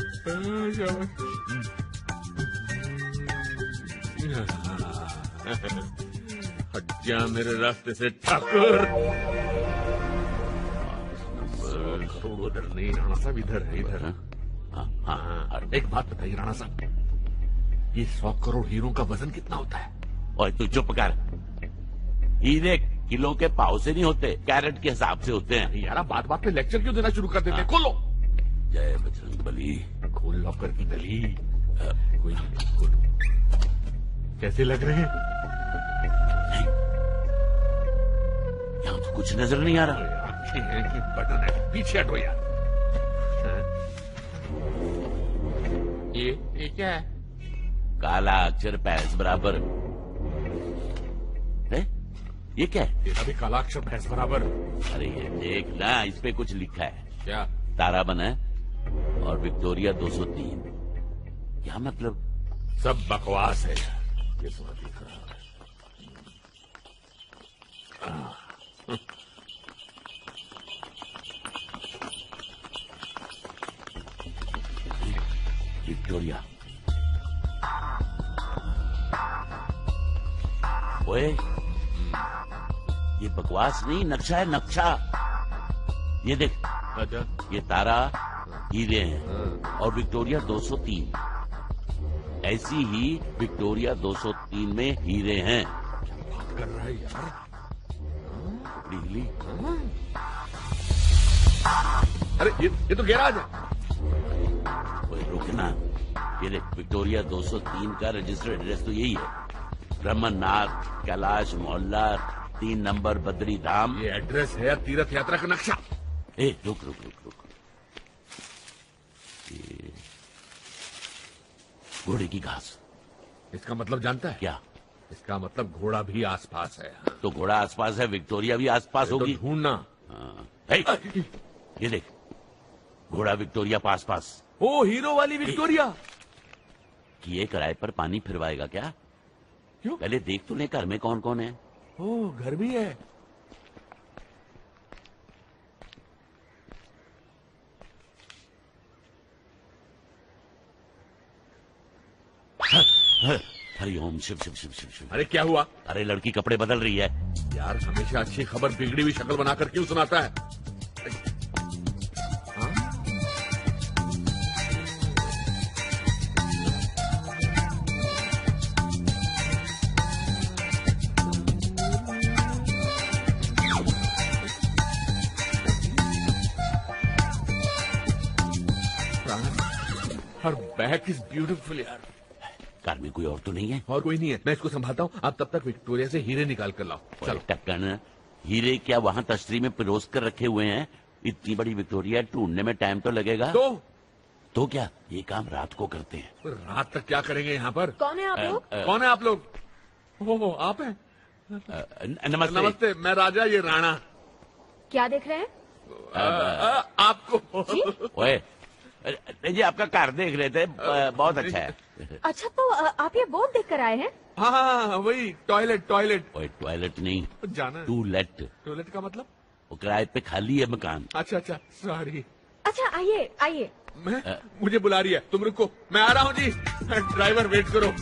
हज्जा मेरे रास्ते से ठाकुर। उधर नहीं, राणा साहब इधर है, इधर। हाँ हाँ, एक बात बताइए राणा साहब, ये सौ करोड़ हीरो का वजन कितना होता है? और तू चुप कर। हीरे किलो के पाव से नहीं होते, कैरेट के हिसाब से होते हैं। यार बात बात पे लेक्चर क्यों देना शुरू कर देते हैं? खोलो। जय बजरंग बली। खोल लॉकर की गली। कोई नहीं, खोल। कैसे लग रहे हैं? यहाँ तो कुछ नजर नहीं आ रहा। आंखें हैं कि बटन है? पीछे हटो यार। ये ये क्या है? काला अक्षर भैंस बराबर है। ये क्या है? तेरा भी काला अक्षर भैंस बराबर। अरे ये देख ना, इस पे कुछ लिखा है। क्या? तारा बना है और विक्टोरिया दो सौ तीन। क्या मतलब? सब बकवास है यार, ये सब लिख रहा है। विक्टोरिया। ओए, ये बकवास नहीं, नक्शा है, नक्शा। ये देख, अच्छा, ये तारा हीरे हैं और विक्टोरिया दो सौ तीन। ऐसी ही विक्टोरिया दो सौ तीन में हीरे हैं। क्या बात कर रहा है यार? बिजली। अरे ये ये तो गैराज है। ओए रुकना, ये देख, विक्टोरिया दो सौ तीन का रजिस्टर्ड एड्रेस तो यही है। ब्रह्मनाथ कैलाश मोहल्ला, तीन नंबर बद्री धाम। ये एड्रेस है तीर्थ यात्रा का नक्शा। ए रुक रुक रुक रुक, ये घोड़े की घास। इसका मतलब जानता है क्या? इसका मतलब घोड़ा भी आसपास है। तो घोड़ा आसपास है, विक्टोरिया भी आसपास होगी। तो ढूंढना। ये देख, घोड़ा विक्टोरिया पास पास। ओ हीरो वाली विक्टोरिया। कि ये किराए पर पानी फिरवाएगा क्या? क्यों? पहले देख तो ले घर में कौन कौन है। ओ घर भी है। हरिओम शिव शिव शिव शिव शिव। अरे क्या हुआ? अरे लड़की कपड़े बदल रही है। यार हमेशा अच्छी खबर बिगड़ी हुई शक्ल बनाकर क्यों सुनाता है? हर बैक इज ब्यूटीफुल यार। कार में कोई और तो नहीं है? और कोई नहीं है, मैं इसको संभालता हूँ। आप तब तक विक्टोरिया से हीरे निकाल कर लाओ। चलो। टक्कन, हीरे क्या वहाँ तश्तरी में पिरोस कर रखे हुए हैं? इतनी बड़ी विक्टोरिया ढूंढने में टाइम तो लगेगा। तो तो क्या ये काम रात को करते हैं? रात तक क्या करेंगे यहाँ पर? कौन है आप लोग? अ, अ, कौन है आप लोग? हो आप हैं? नमस्ते। नमस्ते, मैं राजा, ये राणा। क्या देख रहे हैं? आ, आ, आपको ओए, नहीं जी आपका कार देख रहे थे, बहुत अच्छा है। अच्छा तो अ, आप ये बोर्ड देख कर आए हैं? हाँ हाँ वही टॉयलेट टॉयलेट। ओए टॉयलेट नहीं, जाना टूलेट। टॉयलेट का मतलब? वो किराए पे खाली है मकान। अच्छा अच्छा सॉरी। अच्छा आइए आइए। मैं मुझे बुला रही है, तुम रुको, मैं आ रहा हूँ जी। ड्राइवर वेट करो।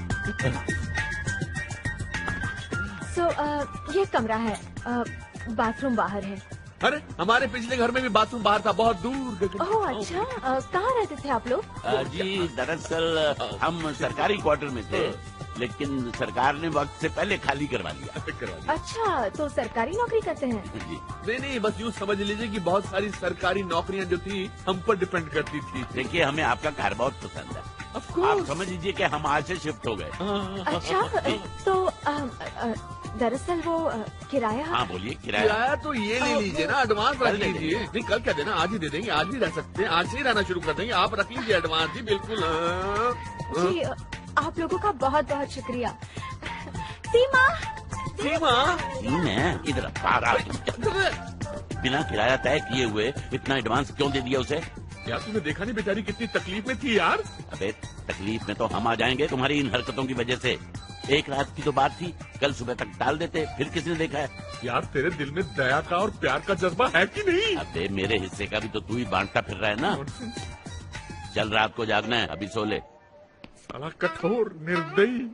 सो so, ये कमरा है, बाथरूम बाहर है। अरे हमारे पिछले घर में भी बाथरूम बाहर था, बहुत दूर। ओह अच्छा, अ, कहाँ रहते थे आप लोग? जी दरअसल हम सरकारी क्वार्टर में थे, लेकिन सरकार ने वक्त से पहले खाली करवा दिया। करवा दिया। अच्छा तो सरकारी नौकरी करते हैं? नहीं नहीं, बस यूँ समझ लीजिए कि बहुत सारी सरकारी नौकरियां जो थी हम पर डिपेंड करती थी। देखिए हमें आपका घर बहुत पसंद है, आप समझ लीजिए कि हम आज से शिफ्ट हो गए। अच्छा तो अ, अ, दरअसल वो अ, किराया। हाँ बोलिए, किराया किराया तो ये ले लीजिए ना, एडवांस रख कल दे लीजिए। नहीं कल क्या देना, आज ही दे देंगे, आज ही रह सकते हैं, आज से ही रहना शुरू कर देंगे। आप रख लीजिए एडवांस जी, बिल्कुल। हाँ। जी अ, आप लोगों का बहुत बहुत शुक्रिया। सीमा सीमा सीन है इधर पारा, बिना किराया तय किए हुए इतना एडवांस क्यों दे दिया उसे? यार तुमने देखा नहीं बेचारी कितनी तकलीफ में थी यार। अबे तकलीफ में तो हम आ जाएंगे तुम्हारी इन हरकतों की वजह से। एक रात की तो बात थी, कल सुबह तक टाल देते, फिर किसने देखा है? यार तेरे दिल में दया का और प्यार का जज्बा है कि नहीं? अबे मेरे हिस्से का भी तो तू ही बांटता फिर रहा है ना। चल रात को जागना है, अभी सो ले। साला कठोर निर्दयी।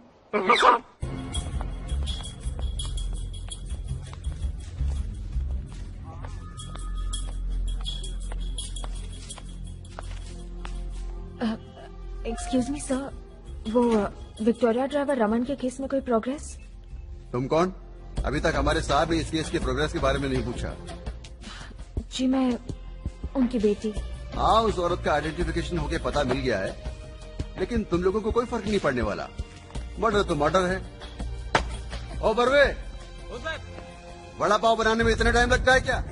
एक्सक्यूज मी सर, वो विक्टोरिया ड्राइवर रमन के केस में कोई प्रोग्रेस? तुम कौन? अभी तक हमारे साहब ने इस केस की प्रोग्रेस के बारे में नहीं पूछा। जी मैं उनकी बेटी। हाँ उस औरत का आइडेंटिफिकेशन होके पता मिल गया है, लेकिन तुम लोगों को कोई फर्क नहीं पड़ने वाला। मर्डर तो मर्डर है। ओ बरवे, वड़ा पाव बनाने में इतना टाइम लगता है क्या?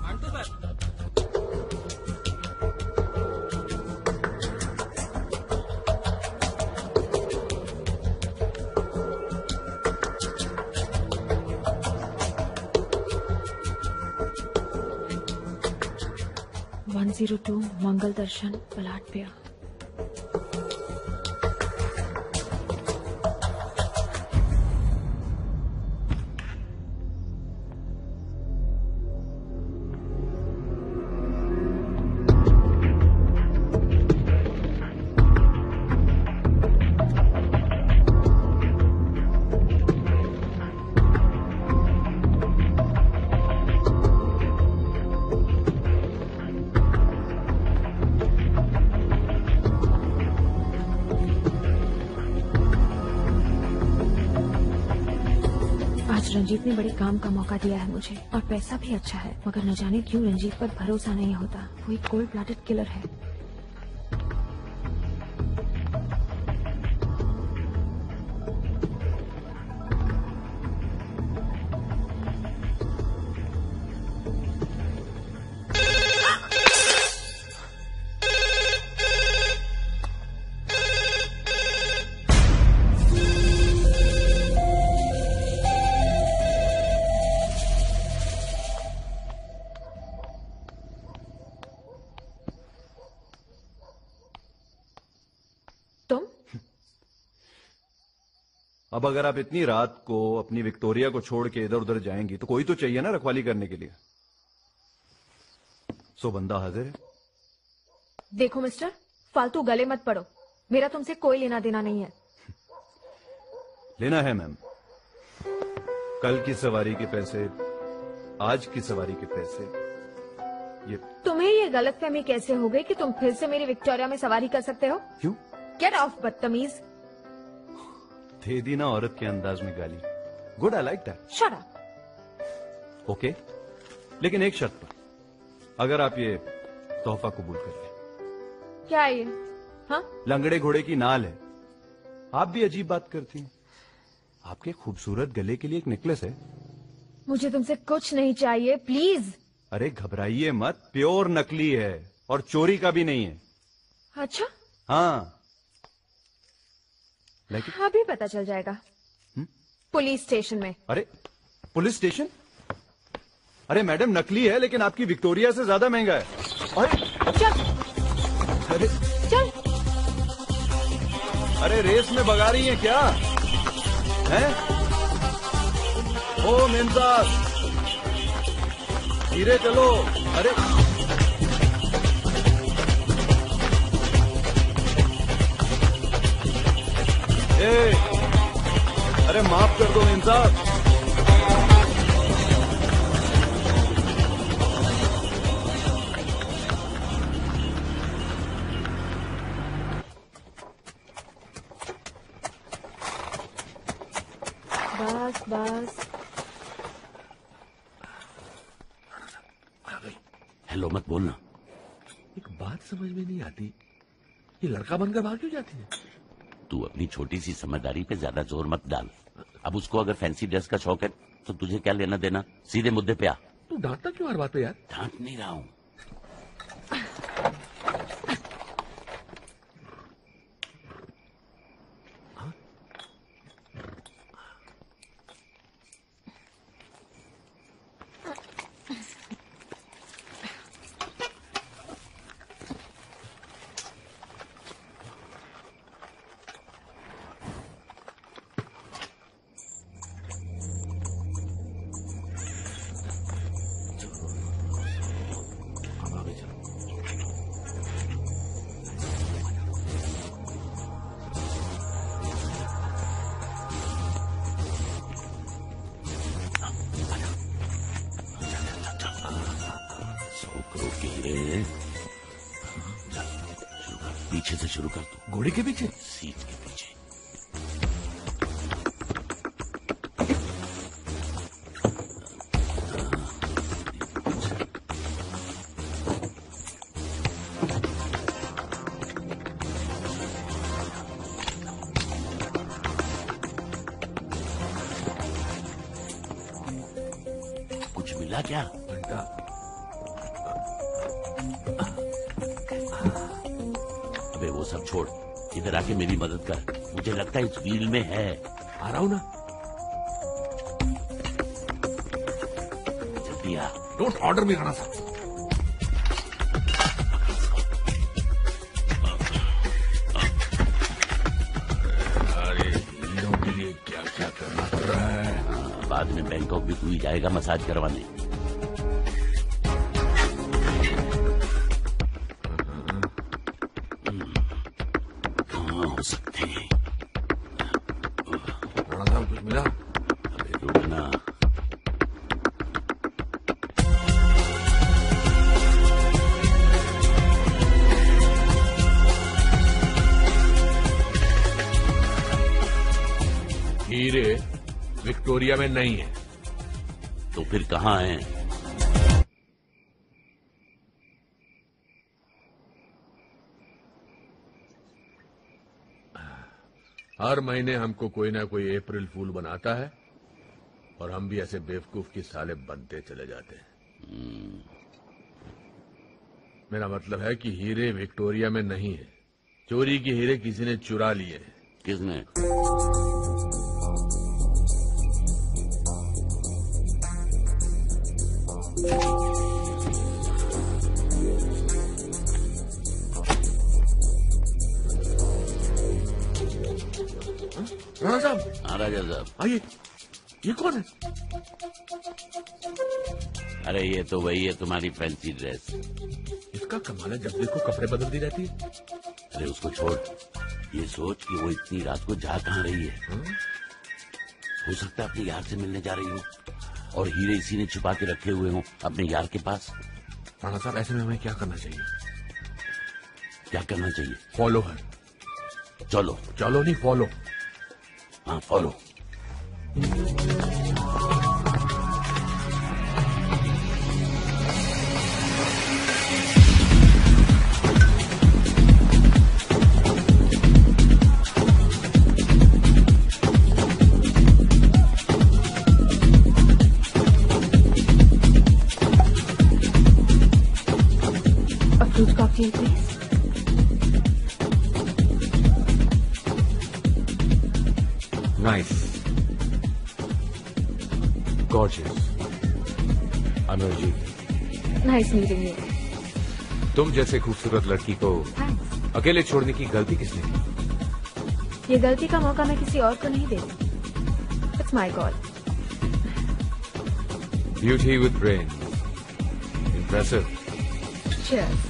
One zero two Mangal Darshan plot पे। रंजीत ने बड़े काम का मौका दिया है मुझे, और पैसा भी अच्छा है, मगर न जाने क्यों रंजीत पर भरोसा नहीं होता। वो एक कोल्ड ब्लडेड किलर है। अब अगर आप इतनी रात को अपनी विक्टोरिया को छोड़ के इधर उधर जाएंगी तो कोई तो चाहिए ना रखवाली करने के लिए। सो बंदा हाजिर है। देखो मिस्टर, फालतू गले मत पड़ो, मेरा तुमसे कोई लेना देना नहीं है। लेना है मैम, कल की सवारी के पैसे, आज की सवारी के पैसे। ये तुम्हें ये गलतफहमी कैसे हो गई कि तुम फिर से मेरी विक्टोरिया में सवारी कर सकते हो? क्यों? गेट ऑफ बदतमीज। दे दी ना औरत के अंदाज में गाली। Good, I like that. Shut up. Okay, लेकिन एक शर्त पर, अगर आप ये तोहफा कबूल कर लें। क्या ये? हाँ? लंगड़े घोड़े की नाल है। आप भी अजीब बात करती हैं। आपके खूबसूरत गले के लिए एक नेकलेस है। मुझे तुमसे कुछ नहीं चाहिए, प्लीज। अरे घबराइए मत, प्योर नकली है और चोरी का भी नहीं है। अच्छा, हाँ लेकिन अभी पता चल जाएगा। हुँ? पुलिस स्टेशन में। अरे पुलिस स्टेशन? अरे मैडम नकली है लेकिन आपकी विक्टोरिया से ज्यादा महंगा है। अरे चल, अरे चल। अरे रेस में भगा रही हैं क्या? हैं? ओ मेमसाब, धीरे चलो। अरे ए, अरे माफ कर दो मेमसाब। बस बस। हेलो मत बोलना। एक बात समझ में नहीं आती, ये लड़का बनकर भाग क्यों जाती है? तू अपनी छोटी सी समझदारी पे ज्यादा जोर मत डाल। अब उसको अगर फैंसी ड्रेस का शौक है तो तुझे क्या लेना देना? सीधे मुद्दे पे आ। तू डांटता क्यों हर बात पे यार? डांट नहीं रहा हूं। पीछे से शुरू कर दो। घोड़े के पीछे? सीट के पीछे। कुछ मिला क्या? घंटा। अबे वो सब छोड़, इधर आके मेरी मदद कर। मुझे लगता है इस व्हील में है। आ रहा हूं ना। जल्दी आ। डोंट ऑर्डर मी राणा साहब। अरे हीरों के लिए क्या क्या करना पड़ रहा है। बाद में बैंकॉक भी तू ही जाएगा मसाज करवाने। सकते हैं। राणा साहब कुछ मिला? अबे रुकना। हीरे विक्टोरिया में नहीं है। तो फिर कहाँ है? हर महीने हमको कोई ना कोई अप्रैल फूल बनाता है और हम भी ऐसे बेवकूफ की साले बनते चले जाते हैं। मेरा मतलब है कि हीरे विक्टोरिया में नहीं है। चोरी के हीरे किसी ने चुरा लिए हैं। किसने? राणा साहब। हाँ राजा साहब। आइए। ये कौन है? अरे ये तो वही है तुम्हारी फैंसी ड्रेस। इसका कमाल है, जब देखो कपड़े बदलती रहती है। अरे उसको छोड़, ये सोच कि वो इतनी रात को जा कहाँ रही है। हाँ? हो सकता है अपने यार से मिलने जा रही हो और हीरे इसी ने छुपा के रखे हुए हो अपने यार के पास। राणा साहब ऐसे में हमें क्या करना चाहिए? क्या करना चाहिए? Follow her. चलो। चलो नहीं, फॉलो। हाँ follow. Cocktail, please. Nice. Gorgeous. Anuji, Nice meeting you. तुम जैसे खूबसूरत लड़की को Thanks. अकेले छोड़ने की गलती किसने की? ये गलती का मौका मैं किसी और को नहीं देती. It's my call. Beauty with brains. Impressive. Cheers.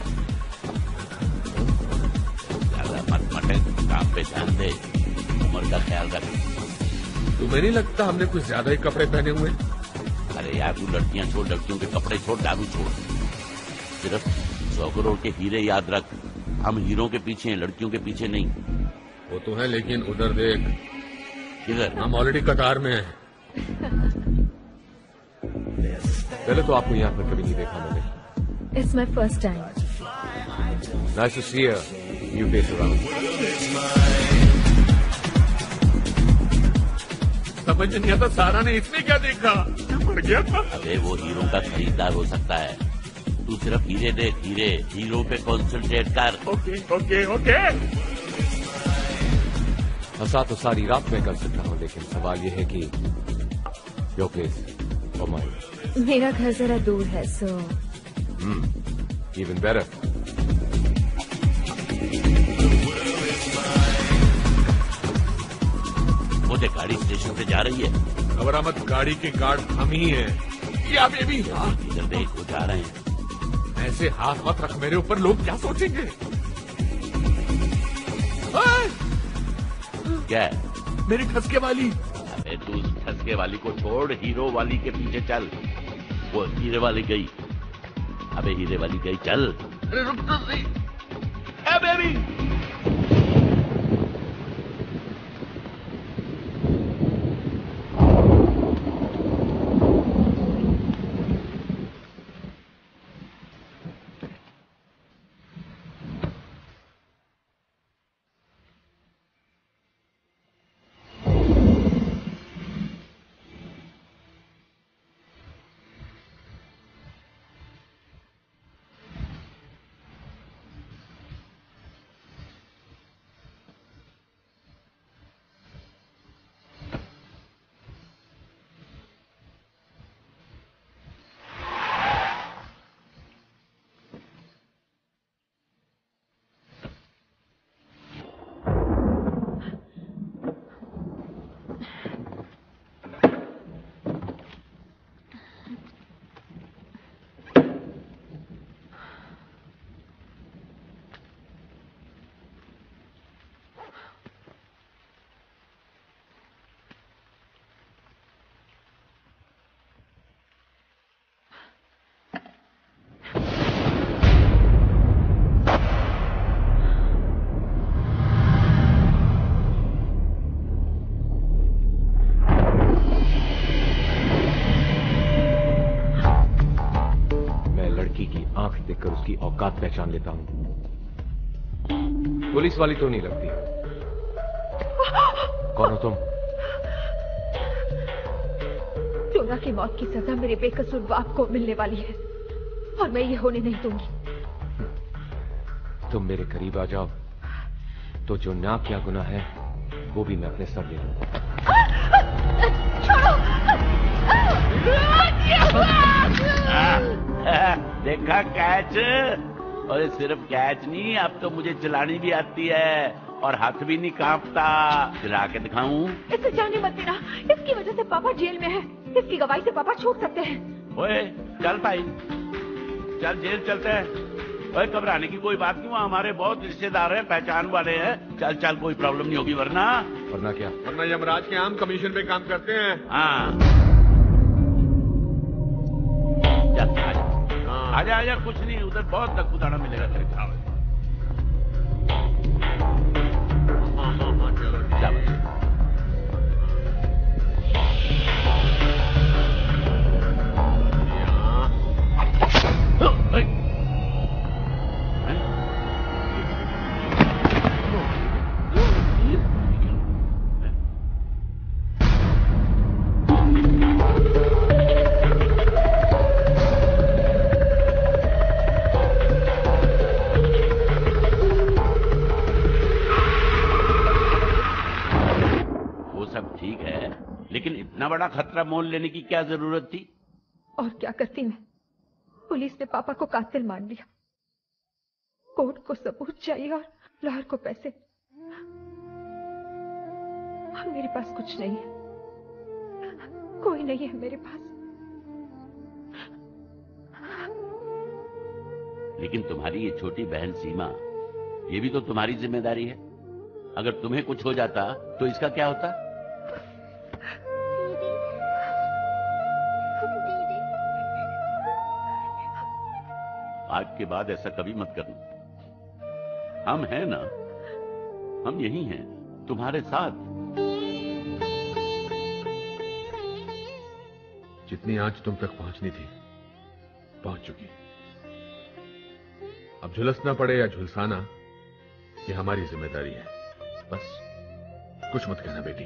ज्यादा मत मटे, काम पे ध्यान दे, उम्र का ख्याल रख। तुम्हें नहीं लगता हमने कुछ ज्यादा ही कपड़े पहने हुए? अरे यार, तू लड़कियां छोड़, लड़कियों के कपड़े छोड़, दारू छोड़, सिर्फ सौ करोड़ के हीरे याद रख। हम हीरों के पीछे हैं, लड़कियों के पीछे नहीं। वो तो है, लेकिन उधर देख। किधर? हम ऑलरेडी कतार में हैं। पहले तो आपको यहाँ पर कभी नहीं देखा मैंने। It's my first time. Nice to see you. You face around. समझ नहीं आता सारा ने इसने क्या देखा? मर गया था। अबे वो हीरो का खरीदार हो सकता है, तू सिर्फ हीरे देख, हीरे, हीरो पे कॉन्सेंट्रेट कर। Okay okay okay. हंसा तो सारी रात में कर सकता हूँ, लेकिन सवाल ये है कि योर प्लेस और माइन। मेरा घर जरा दूर है, सो इवन बेटर। वो देख, गाड़ी स्टेशन से जा रही है। घबरा मत, गाड़ी के गार्ड हम ही हैं। क्या बेबी? इधर देख, वो जा रहे हैं। ऐसे हाथ मत रख मेरे ऊपर, लोग क्या सोचेंगे? क्या है? मेरी ठसके वाली। अबे तू उस ठसके वाली को छोड़, हीरो वाली के पीछे चल। वो हीरे वाली गई। अबे हीरे वाली गई, चल। अरे रुक तो सही। ए बेबी, उसकी औकात पहचान लेता हूं। पुलिस वाली तो नहीं लगती। कौन हो तुम? चोरा की मौत की सजा मेरे बेकसूर बाप को मिलने वाली है और मैं ये होने नहीं दूंगी। तुम मेरे करीब आ जाओ तो जो ना क्या गुनाह है वो भी मैं अपने सर ले लूंगा। देखा कैच? और सिर्फ कैच नहीं, अब तो मुझे चलानी भी आती है और हाथ भी नहीं कांपता। चला के दिखाऊं? इसे जाने मत देना, इसकी वजह से पापा जेल में है। इसकी गवाही से पापा छूट सकते हैं। ओए चल भाई, चल जेल चलते हैं। ओए घबराने की कोई बात नहीं, वहाँ हमारे बहुत रिश्तेदार हैं, पहचान वाले हैं। चल चल, कोई प्रॉब्लम नहीं होगी। वरना वरना क्या? वरना यमराज के आम कमीशन पे काम करते हैं। हाँ चल आजा आजा आजा, कुछ नहीं, उधर बहुत तक उदाड़ा मिलेगा तेरे खाओ। हाँ हाँ हाँ चलो चलो। सब ठीक है, लेकिन इतना बड़ा खतरा मोल लेने की क्या जरूरत थी? और क्या करती मैं? पुलिस ने पापा को कातिल मान लिया। कोर्ट को सबूत चाहिए और लाहौर को पैसे। और मेरे पास कुछ नहीं है, कोई नहीं है मेरे पास। लेकिन तुम्हारी ये छोटी बहन सीमा, ये भी तो तुम्हारी जिम्मेदारी है। अगर तुम्हें कुछ हो जाता तो इसका क्या होता? आज के बाद ऐसा कभी मत करना। हम हैं ना, हम यही हैं तुम्हारे साथ। जितनी आंच तुम तक पहुंचनी थी पहुंच चुकी। अब झुलसना पड़े या झुलसाना, ये हमारी जिम्मेदारी है। बस कुछ मत कहना बेटी।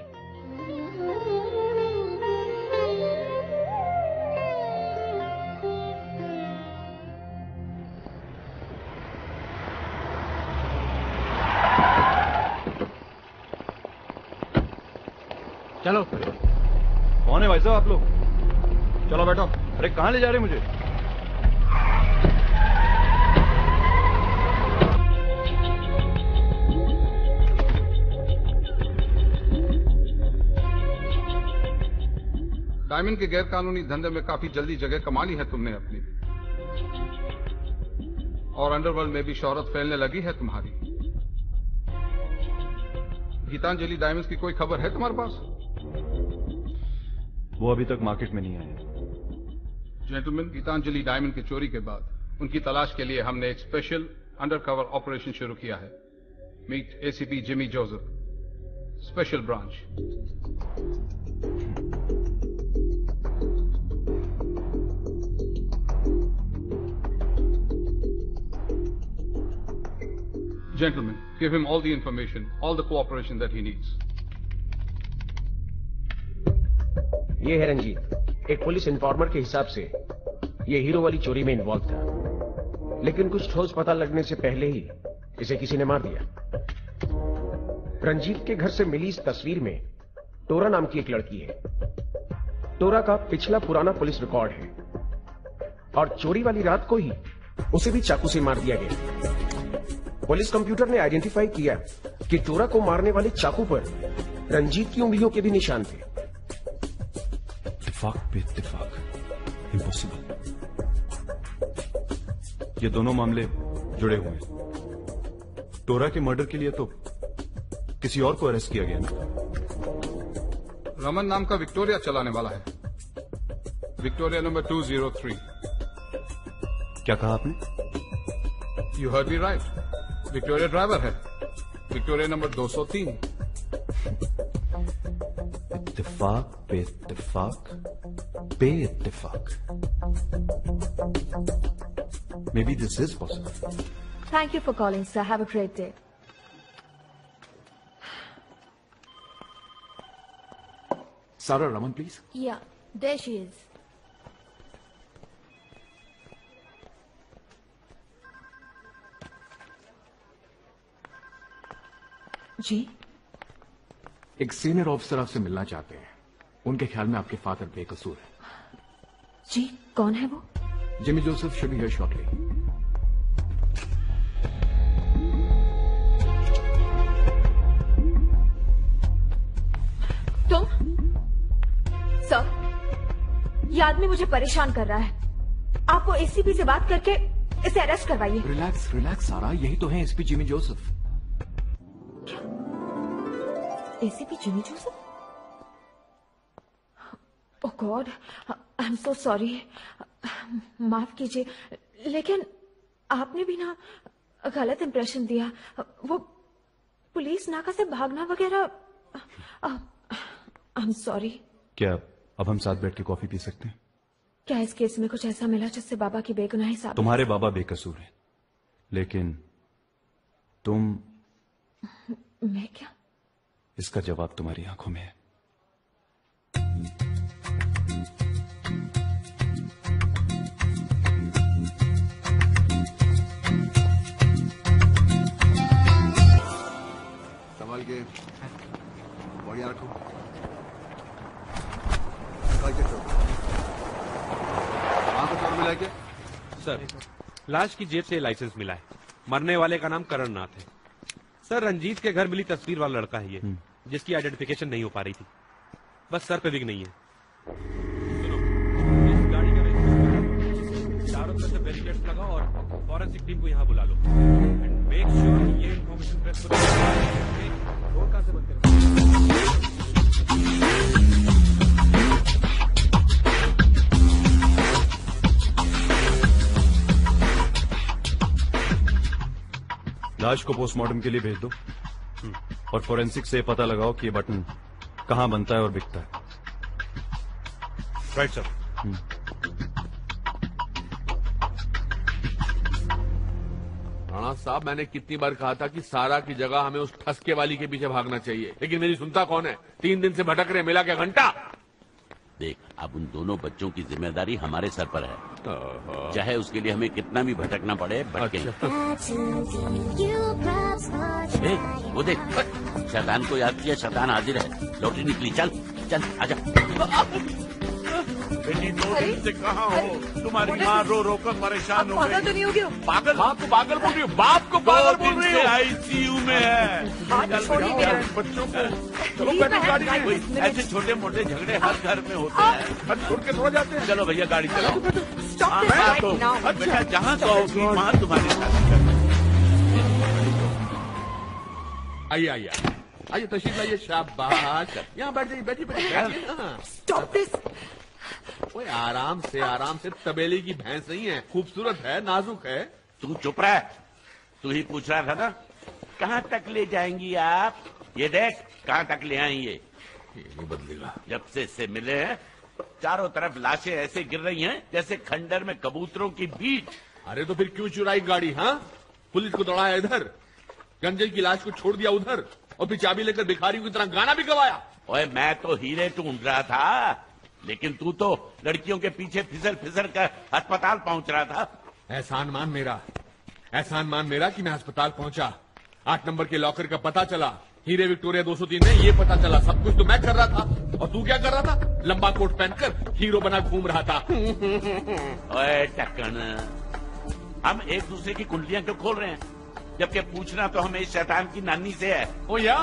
चलो। कौन है भाई साहब आप लोग? चलो बैठो। अरे कहां ले जा रहे मुझे? डायमंड के गैर कानूनी धंधे में काफी जल्दी जगह कमा ली है तुमने अपनी, और अंडरवर्ल्ड में भी शोहरत फैलने लगी है तुम्हारी। गीतांजलि डायमंड्स की कोई खबर है तुम्हारे पास? वो अभी तक मार्केट में नहीं आए। जेंटलमैन, गीतांजलि डायमंड की चोरी के बाद उनकी तलाश के लिए हमने एक स्पेशल अंडरकवर ऑपरेशन शुरू किया है। Meet ACP Jimmy Joseph, special branch. Gentlemen, give him all the information, all the cooperation that he needs. ये है रंजीत। एक पुलिस इन्फॉर्मर के हिसाब से ये हीरो वाली चोरी में इन्वॉल्व था, लेकिन कुछ ठोस पता लगने से पहले ही इसे किसी ने मार दिया। रंजीत के घर से मिली इस तस्वीर में टोरा नाम की एक लड़की है। टोरा का पिछला पुराना पुलिस रिकॉर्ड है और चोरी वाली रात को ही उसे भी चाकू से मार दिया गया। पुलिस कंप्यूटर ने आइडेंटिफाई किया कि टोरा को मारने वाले चाकू पर रंजीत की उंगलियों के भी निशान थे। इत्तेफाक पे इत्तेफाक, इम्पॉसिबल। ये दोनों मामले जुड़े हुए हैं। टोरा के मर्डर के लिए तो किसी और को अरेस्ट किया गया ना। रमन नाम का विक्टोरिया चलाने वाला है, Victoria number two zero three. क्या कहा आपने? You heard me right, Victoria driver है, विक्टोरिया नंबर दो सौ तीन। इत्तेफाक पे इत्तेफाक पे इत्तेफाक। Maybe this is possible. Thank you for calling, sir. Have a great day. Sarah Raman, please. Yeah, there she is. जी, एक सीनियर ऑफिसर आपसे मिलना चाहते हैं। उनके ख्याल में आपके फादर बेकसूर है। जी, कौन है वो? Jimmy Joseph should be here shortly. तुम? सर, ये आदमी मुझे परेशान कर रहा है। आपको एसीपी से बात करके इसे अरेस्ट करवाइए। रिलैक्स रिलैक्स सारा, यही तो है SP Jimmy Joseph. ACP Jimmy Joseph? Oh god, I am so sorry. माफ कीजिए, लेकिन आपने भी ना गलत इंप्रेशन दिया। वो पुलिस नाका से भागना वगैरह। I am sorry. क्या अब हम साथ बैठ के कॉफी पी सकते हैं? क्या इस केस में कुछ ऐसा मिला जिससे बाबा की बेगुनाही साबित? तुम्हारे बाबा बेकसूर हैं, लेकिन तुम। मैं क्या? इसका जवाब तुम्हारी आंखों में है। संभाल के बढ़िया रखो। के चोर वहां को चोर मिला क्या? सर, लाश की जेब से लाइसेंस मिला है। मरने वाले का नाम करण नाथ है। सर, रंजीत के घर मिली तस्वीर वाला लड़का है ये, जिसकी आइडेंटिफिकेशन नहीं हो पा रही थी। बस सर पे विग नहीं है। सुनो, इस गाड़ी का रजिस्ट्रेशन चारों तरफ से बैरिकेड्स लगाओ और फॉरेंसिक टीम को यहाँ बुला लो। एंड मेक श्योर कि ये इन्फॉर्मेशन प्रेस को रोड कहां से बंद करें। लाश को पोस्टमार्टम के लिए भेज दो और फोरेंसिक से पता लगाओ कि ये बटन कहां बनता है और बिकता है। Right sir. राणा साहब, मैंने कितनी बार कहा था कि सारा की जगह हमें उस ठसके वाली के पीछे भागना चाहिए, लेकिन मेरी सुनता कौन है? तीन दिन से भटक रहे, मिला क्या घंटा? देख, अब उन दोनों बच्चों की जिम्मेदारी हमारे सर पर है, चाहे उसके लिए हमें कितना भी भटकना पड़े भटकेंगे। ए, वो देख, शैतान को याद किया, शैतान हाजिर है। लौटी निकली, चल चल आजा। बेटी, दो दिन से कहाँ हो? तुम्हारी माँ रो रो कर परेशान हो पागल तो नहीं हो गया? पागल? बाप को पागल बोल रही हो? बाप को पागल बोल रही हो? आईसीयू में है। बच्चों को चलो बैठो गाड़ी में। ऐसे छोटे मोटे झगड़े हर घर में होते हैं। घर छोड़ के थोड़ा जाते हैं। चलो भैया, गाड़ी चलाओ। हाँ, तो बेटा जहाँ जाओगी वहाँ तुम्हारे साथ। आइए आइए आइए, तशरीफ लाइए। शाबाश, यहाँ बैठ जाइए, बैठिए बैठिए। Stop this. ओए, आराम से आराम से। तबेले की भैंस नहीं है, खूबसूरत है, नाजुक है। तू चुप रह। तू ही पूछ रहा था ना, कहाँ तक ले जाएंगी आप? ये देख, कहाँ तक ले आएंगे? ये नहीं बदलेगा। जब से इससे मिले हैं, चारों तरफ लाशें ऐसे गिर रही हैं जैसे खंडर में कबूतरों की बीट। अरे तो फिर क्यों चुराई गाड़ी? हाँ, पुलिस को दौड़ाया इधर, गंजल की लाश को छोड़ दिया उधर, और फिर चाबी लेकर भिखारियों की तरह गाना भी गवाया। ओए, मैं तो हीरे ढूंढ रहा था, लेकिन तू तो लड़कियों के पीछे फिसल फिसल कर अस्पताल पहुंच रहा था। एहसान मान मेरा, एहसान मान मेरा कि मैं अस्पताल पहुंचा। आठ नंबर के लॉकर का पता चला, हीरे विक्टोरिया दो सौ तीन में ये पता चला। सब कुछ तो मैं कर रहा था, और तू क्या कर रहा था? लंबा कोट पहनकर हीरो बना घूम रहा था। ओए टक्कन, हम एक दूसरे की कुंडलियां क्यों खोल रहे हैं, जबकि पूछना तो हमें इस शैतान की नानी से है। ओ या,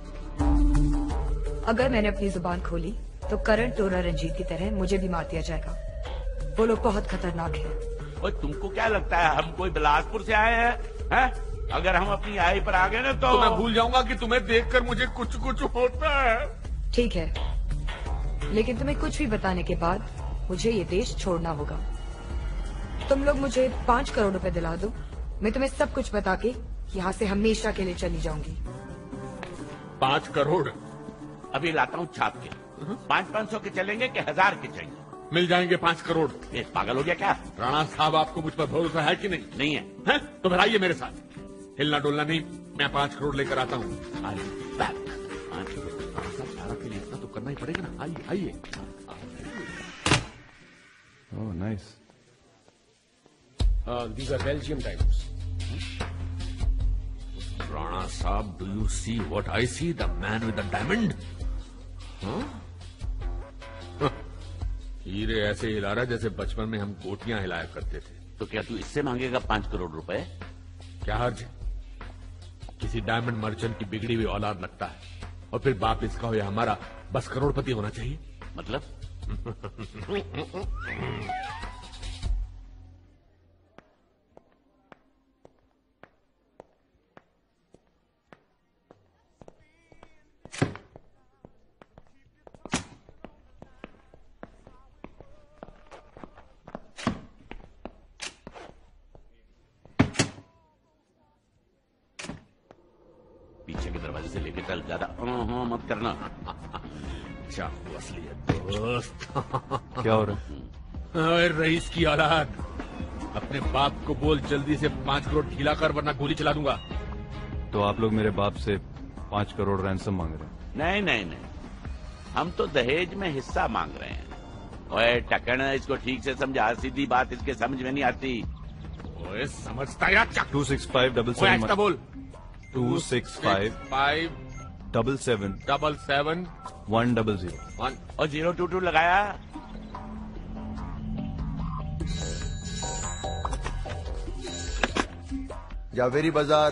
अगर मैंने अपनी जुबान खोली तो करण टोरा रंजीत की तरह मुझे भी मार दिया जाएगा। वो लोग बहुत खतरनाक हैं। और तुमको क्या लगता है हम कोई बिलासपुर से आए हैं? हैं? अगर हम अपनी आई पर आ गए ना तो, तो मैं भूल जाऊंगा कि तुम्हें देखकर मुझे कुछ कुछ होता है। ठीक है, लेकिन तुम्हें कुछ भी बताने के बाद मुझे ये देश छोड़ना होगा। तुम लोग मुझे पांच करोड़ रुपए दिला दो, मैं तुम्हें सब कुछ बता के यहाँ से हमेशा के लिए चली जाऊंगी। पांच करोड़? अभी लाता हूँ छाप के। पाँच पाँच सौ के चलेंगे कि हजार के चाहिए? मिल जाएंगे पांच करोड़। ये पागल हो गया क्या? राणा साहब, आपको मुझ पर भरोसा है कि नहीं? नहीं है, है? तो फिर आइए मेरे साथ। हिलना डोलना नहीं, मैं पांच करोड़ लेकर आता हूँ। पाँच करोड़ सारा के लिए इतना तो करना ही पड़ेगा ना। आइए आइए। Oh nice. These are Belgium diamonds. Rana साहब, do you see what I see? The man with the diamond. हीरे ऐसे हिला रहा जैसे बचपन में हम गोटियां हिलाया करते थे। तो क्या तू इससे मांगेगा पांच करोड़ रुपए? क्या हर्ज है? किसी डायमंड मर्चेंट की बिगड़ी हुई औलाद लगता है, और फिर बाप इसका हो या हमारा बस करोड़पति होना चाहिए। मतलब? पीछे के दरवाजे से लेके चल, ज्यादा हाँ मत करना। चाहू असलियत दोस्त। क्या हो रहा है? रईस की औलाद, अपने बाप को बोल जल्दी से पांच करोड़ ढीला कर, वरना गोली चला दूंगा। तो आप लोग मेरे बाप से पांच करोड़ रैंसम मांग रहे हैं? नहीं नहीं नहीं, हम तो दहेज में हिस्सा मांग रहे हैं। ओए टकन, इसको ठीक से समझा, सीधी बात इसके समझ में नहीं आती। ओए समझता या? Two six five double seven बोल। Two six five five double seven double seven one double zero one और जीरो टू टू लगाया। जावेरी बाजार,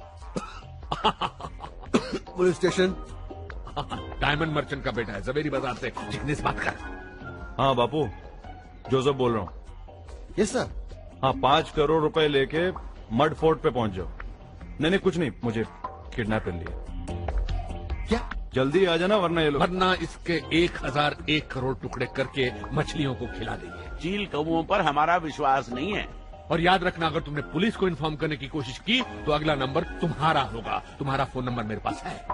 पुलिस स्टेशन। डायमंड मर्चेंट का बेटा है, जवेरी बाजार से जिग्नेश बात कर। हाँ बापू, जोसेफ बोल रहा हूँ। Yes sir. हाँ, पांच करोड़ रुपए लेके मड फोर्ट पे पहुंच जाओ। नहीं नहीं कुछ नहीं, मुझे किडनैप कर लिया। क्या? जल्दी आ जाना वरना ये लोग वरना इसके एक हजार एक करोड़ टुकड़े करके मछलियों को खिला देंगे। चील कौओं पर हमारा विश्वास नहीं है। और याद रखना, अगर तुमने पुलिस को इन्फॉर्म करने की कोशिश की तो अगला नंबर तुम्हारा होगा। तुम्हारा फोन नंबर मेरे पास है।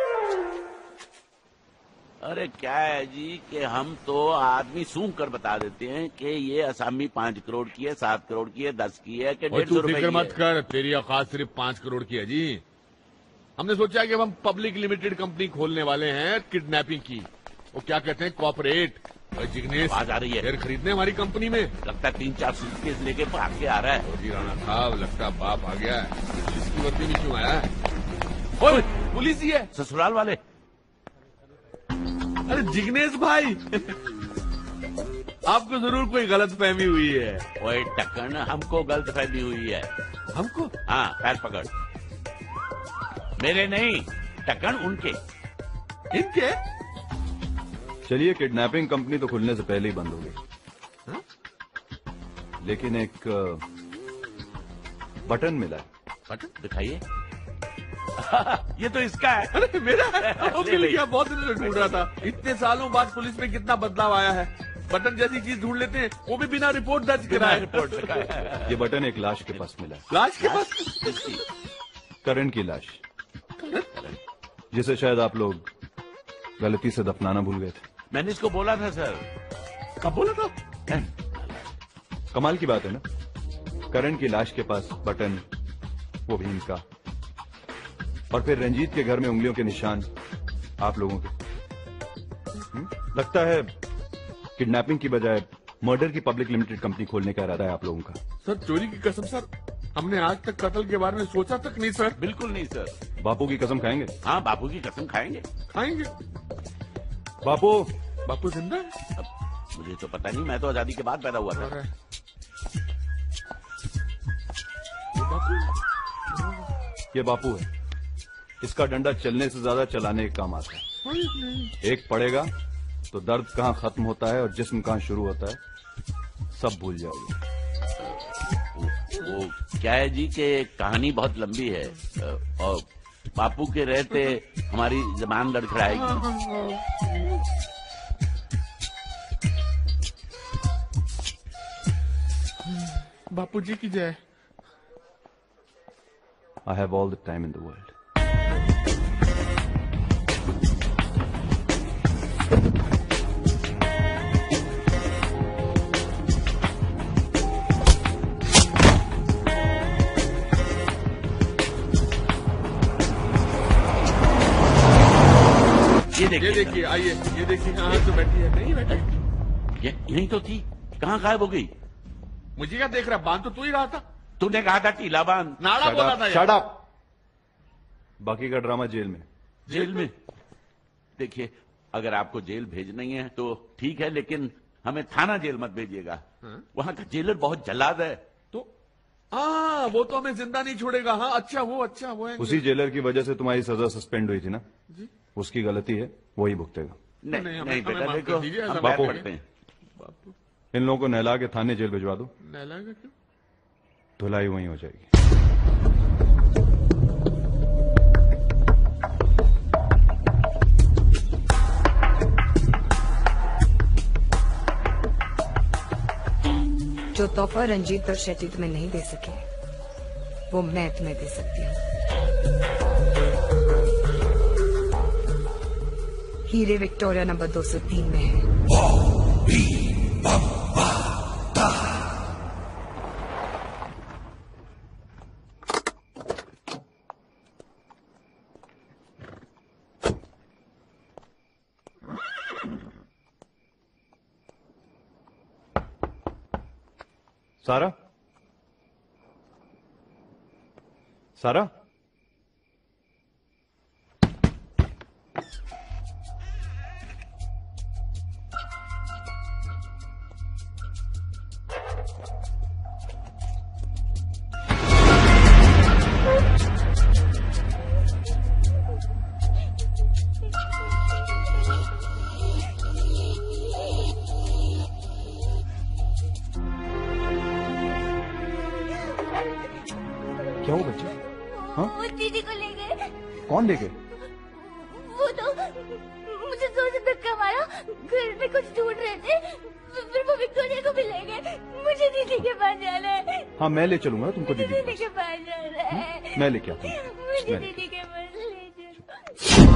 अरे क्या है जी कि हम तो आदमी सूंघ कर बता देते हैं कि ये असामी पांच करोड़ की है, सात करोड़ की है, दस की है कि डेढ़ सौ रुपए फिक्र की मत है। कर, तेरी औकात सिर्फ पांच करोड़ की है जी। हमने सोचा कि अब हम पब्लिक लिमिटेड कंपनी खोलने वाले हैं किडनैपिंग की। वो क्या कहते हैं, कॉर्पोरेट। जिग्नेश आवाज आ रही है। शेयर खरीदने हमारी कंपनी में। लगता है तीन चार सूटकेस लेके भाग के आ रहा है। जी राणा साहब, लगता है बाप आ गया है। पुलिस की वर्दी में क्यों आया है? ओए, पुलिस ही है। ससुराल वाले। अरे जिग्नेश भाई, आपको जरूर कोई गलत फहमी हुई है। ओए टक्कन, हमको गलत फहमी हुई है। हमको? हाँ, पैर पकड़। मेरे नहीं, टक्कन उनके। इनके? चलिए, किडनैपिंग कंपनी तो खुलने से पहले ही बंद हो गई, लेकिन एक बटन मिला है। बटन दिखाइए। ये तो इसका है। अरे मेरा है। ओ, मिल गया, बहुत दिन से ढूंढ रहा था। इतने सालों बाद पुलिस में कितना बदलाव आया है। बटन जैसी चीज ढूंढ लेते हैं, वो भी बिना रिपोर्ट दर्ज कराए। ये बटन एक लाश के पास मिला है। लाश के पास? करण की लाश, जिसे शायद आप लोग गलती से दफनाना भूल गए थे। मैंने इसको बोला था सर। कब बोला था? कमाल की बात है ना, करण की लाश के पास बटन, वो भी इनका, और फिर रंजीत के घर में उंगलियों के निशान आप लोगों के। हुँ? लगता है किडनैपिंग की बजाय मर्डर की पब्लिक लिमिटेड कंपनी खोलने का इरादा है आप लोगों का। सर चोरी की कसम सर, हमने आज तक कत्ल के बारे में सोचा तक नहीं सर। बिल्कुल नहीं सर। बापू की कसम खाएंगे? हाँ, बापू की कसम खाएंगे। खाएंगे। बापू बापू जिंदा है? अब मुझे तो पता नहीं, मैं तो आजादी के बाद पैदा हुआ था। ये बापू है, इसका डंडा चलने से ज्यादा चलाने का काम आता है। एक पड़ेगा तो दर्द कहाँ खत्म होता है और जिस्म कहाँ शुरू होता है सब भूल जाओगे। वो क्या है जी कि कहानी बहुत लंबी है और बापू के रहते हमारी जबान लड़खड़ाएगी। बापू जी की जय। I have all the time in the world. ये देखिए, ये देखिए, आइए, ये देखिए, हाँ तो बैठी है, नहीं बैठी। ये यहीं तो थी, कहाँ गायब हो गई? मुझे क्या देख रहा, बांध तो तू ही रहा था। तूने कहा था टीला बांध। नाड़ा बोला था यार। Shut up! बाकी का ड्रामा जेल में। जेल में? देखिए, अगर आपको जेल भेजना ही है तो ठीक है, लेकिन हमें थाना जेल मत भेजिएगा। वहां का जेलर बहुत जल्लाद है। तो हाँ, वो तो हमें जिंदा नहीं छोड़ेगा। हाँ, अच्छा वो अच्छा वो है। उसी जेलर की वजह से तुम्हारी सजा सस्पेंड हुई थी ना जी? उसकी गलती है, वही भुगतेगा। नहीं नहीं, नहीं हमें बेटा, माफ देखो कर दीजिए, हम ऐसा बैठ बापू। पड़ते हैं। बापू इन लोगों को नहला के थाने जेल भिजवा दो, नहलाएगा क्यों? धुलाई वहीं हो जाएगी। जो तोहफा रंजीत और शेट्टी तुम्हें नहीं दे सके वो मैं तुम्हें दे सकती हूँ। हीरे विक्टोरिया नंबर दो सौ तीन में है। सारा, सारा, क्या हुआ बच्चे? हाँ? वो दीदी को ले गए। कौन ले गए? वो तो मुझे जोर से धक्का मारा, घर में कुछ ढूंढ रहे थे, फिर वो विक्टोरिया को भी ले गए। मुझे दीदी के पास जाना है। हाँ मैं ले चलूंगा तुमको दीदी दीदी के पास जाना है। मैं लेके आता हूँ। मुझे मैं- दीदी के पास ले चलो।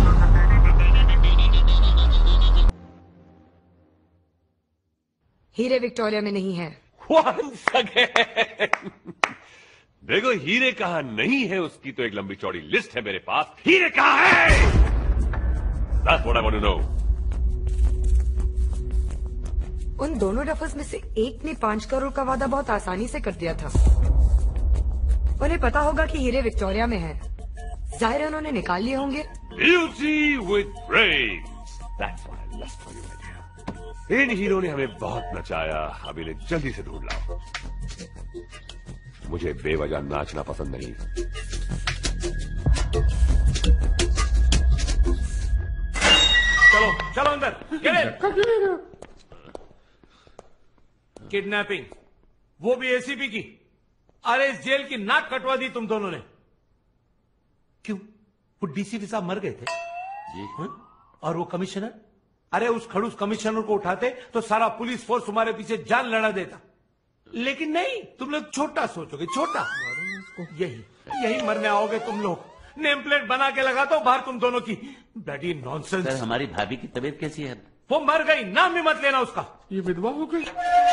हीरे विक्टोरिया में नहीं है। Once again. देखो हीरे कहाँ नहीं है उसकी तो एक लंबी चौड़ी लिस्ट है मेरे पास। हीरे कहाँ है? That's what I want to know. उन दोनों डफर्स में से एक ने पांच करोड़ का वादा बहुत आसानी से कर दिया था। उन्हें पता होगा कि हीरे विक्टोरिया में है, जाहिर है उन्होंने निकाल लिए होंगे। Beauty with brains. That's what I love for you, my dear. इन हीरो ने हमें बहुत नचाया, अब इन्हें जल्दी से ढूंढ लाओ। मुझे बेवजह नाचना पसंद नहीं। चलो चलो अंदर। Get in. किडनैपिंग, वो भी एसीपी की। अरे इस जेल की नाक कटवा दी तुम दोनों ने। क्यों? वो डीसीपी साहब मर गए थे जी। हा? और वो कमिश्नर, अरे उस खड़ूस कमिश्नर को उठाते तो सारा पुलिस फोर्स तुम्हारे पीछे जान लड़ा देता। लेकिन नहीं, तुम लोग छोटा सोचोगे, छोटा। यही यही मरने आओगे तुम लोग। नेम प्लेट बना के लगा दो बाहर तुम दोनों की। Bloody nonsense. सर हमारी भाभी की तबीयत कैसी है? वो मर गई, नाम भी मत लेना उसका। ये विधवा हो गई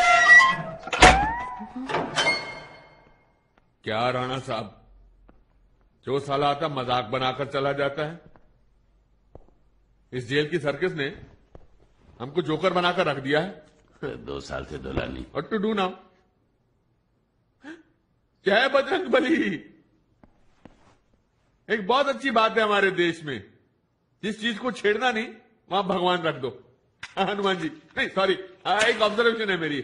क्या राणा साहब? जो साला आता मजाक बनाकर चला जाता है। इस जेल की सर्कस ने हमको जोकर बनाकर रख दिया है। दो साल से दुलानी। और टू डू नाउ? जय बजरंग बली। एक बहुत अच्छी बात है हमारे देश में, जिस चीज को छेड़ना नहीं वहां भगवान रख दो। हनुमान जी नहीं, सॉरी, एक ऑब्जर्वेशन है मेरी।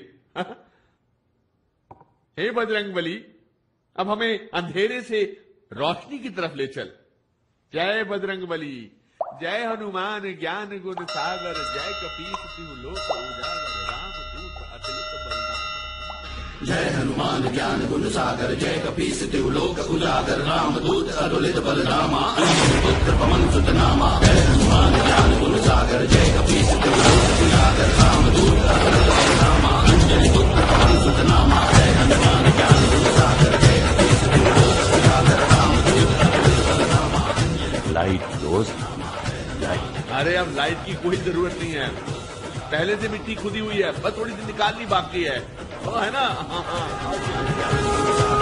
हे बजरंग बली, अब हमें अंधेरे से रोशनी की तरफ ले चल। जय बजरंग बली, जय हनुमान ज्ञान गुण सागर, जय कपीस तिहु लोक उजागर, राम दूत अतुलित बलधामा। जय हनुमान ज्ञान गुण सागर, जय कपीस तिहु लोक उजागर, राम दूत अतुलित बलधामा, अंजनी पुत्र पवन सुत नामा। जय हनुमान ज्ञान गुण सागर, जय कपीस तिहु लोक उजागर, राम दूत अतुलित बलधामा, अंजनी पुत्र पवन सुत नामा। जय हनुमान ज्ञान गुण सागर, जय कपीस तिहु लोक उजागर, राम दूत अतुलित बलधामा। लाइट दोस्त, अरे अब लाइट की कोई जरूरत नहीं है, पहले से मिट्टी खुदी हुई है, बस थोड़ी सी निकालनी बाकी है, वो है ना। हाँ, हाँ।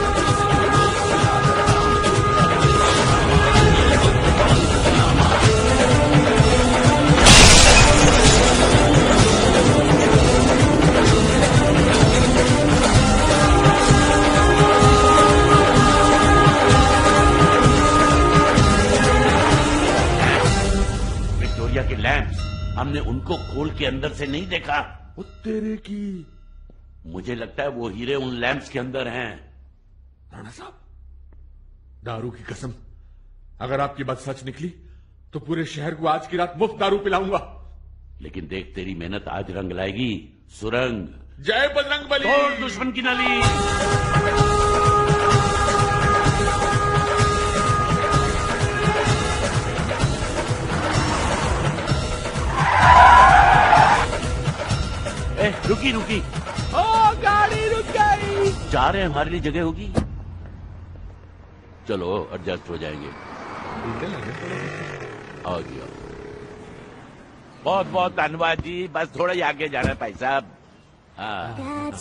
विक्टोरिया के लैंप्स, हमने उनको खोल के अंदर से नहीं देखा। वो तेरे की, मुझे लगता है वो हीरे उन लैंप्स के अंदर हैं। राणा साहब, दारू की कसम, अगर आपकी बात सच निकली तो पूरे शहर को आज की रात मुफ्त दारू पिलाऊंगा। लेकिन देख, तेरी मेहनत आज रंग लाएगी। सुरंग। जय बजरंग बली। और दुश्मन की नली। ए, रुकी रुकी। ओ गाड़ी रुक गई। जा रहे हैं, हमारे लिए जगह होगी। चलो एडजस्ट हो जाएंगे। आओ जी आओ। बहुत बहुत धन्यवाद जी, बस थोड़ा ही आगे जाना है भाई साहब। हाँ।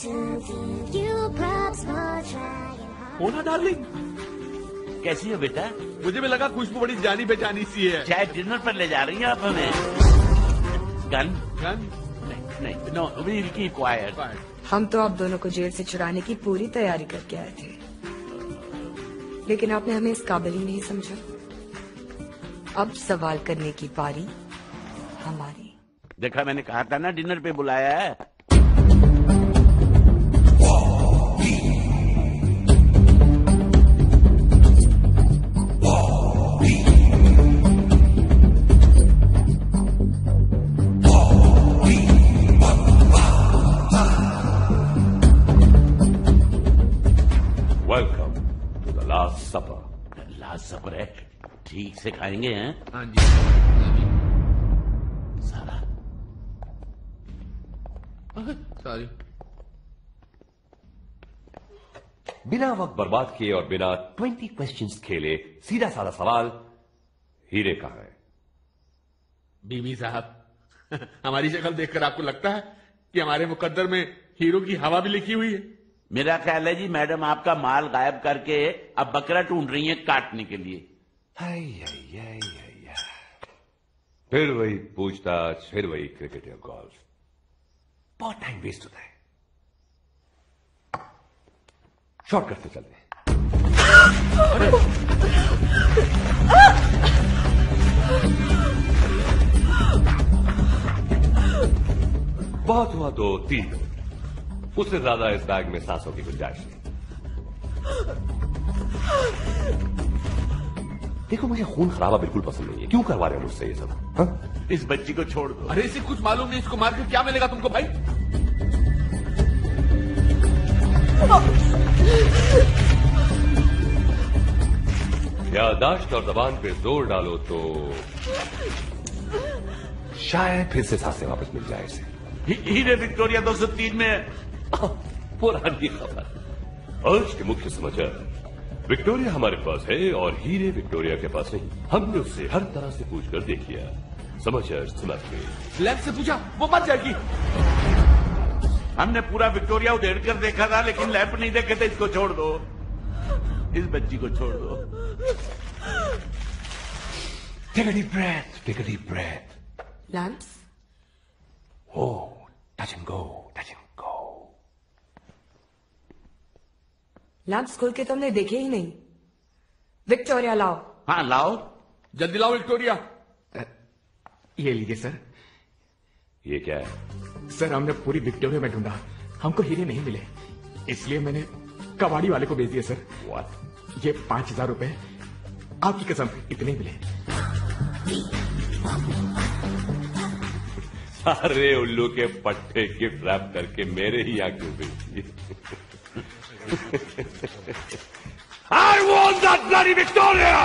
मोना डार्लिंग, कैसी है बेटा? मुझे भी लगा खुशबू बड़ी जानी बेचानी सी है। शायद डिनर पर ले जा रही हैं आप हमें। गन गन नहीं, नो वील कीप क्वाइट। हम तो आप दोनों को जेल से छुड़ाने की पूरी तैयारी करके आए थे, लेकिन आपने हमें इस काबिल ही नहीं समझा। अब सवाल करने की पारी हमारी। देखा, मैंने कहा था ना डिनर पे बुलाया है। Welcome to the last separate ठीक से खाएंगे हैं? हाँ जी। सारा सॉरी। बिना वक्त बर्बाद किए और बिना ट्वेंटी क्वेश्चंस खेले सीधा साधा सवाल, हीरे कहाँ है? बीबी साहब, हमारी शक्ल देखकर आपको लगता है कि हमारे मुकद्दर में हीरो की हवा भी लिखी हुई है? मेरा ख्याल है जी मैडम आपका माल गायब करके अब बकरा ढूंढ रही है काटने के लिए। हाय हाय हाय हाय, फिर वही पूछताछ, फिर वही क्रिकेट या गोल्फ, बहुत टाइम वेस्ट होता है। शॉर्टकट से चलते हैं। बहुत हुआ तो तीन, उससे ज्यादा इस बैग में सांसों की गुंजाइश नहीं। देखो, मुझे खून खराबा बिल्कुल पसंद नहीं है, क्यों करवा रहे हो मुझसे ये सब? हा? इस बच्ची को छोड़ दो। अरे इसे कुछ मालूम नहीं, इसको मार के क्या मिलेगा तुमको भाई? यादाश्त और जबान पे जोर डालो तो शायद फिर से सांसें वापस मिल जाए इसे। हीरे विक्टोरिया दो सौ तीन में। पुरानी खबर। आज के मुख्य समाचार, विक्टोरिया हमारे पास है और हीरे विक्टोरिया के पास नहीं। हमने उससे हर तरह से पूछकर देख लिया। समाचार सुनाते। लैब से पूछा, वो मर जाएगी। हमने पूरा विक्टोरिया उधेड़ कर देखा था, लेकिन लैब नहीं देखे थे। इसको छोड़ दो, इस बच्ची को छोड़ दो। Take a deep breath, take a deep breath. Lamps? Oh, touch and go, touch and go. Lamps खोल के तुमने देखे ही नहीं। विक्टोरिया लाओ। हाँ लाओ, जल्दी लाओ विक्टोरिया। ये लीजिए सर। ये क्या है? सर, हमने पूरी विक्टोरिया में ढूंढा, हमको हीरे नहीं मिले, इसलिए मैंने कबाड़ी वाले को भेज दिया सर। What? ये पांच हजार रुपए आपकी कसम इतने मिले। सारे उल्लू के पट्टे गिफ्ट रैप करके मेरे ही यहाँ क्यों भेजी? I want that bloody Victoria!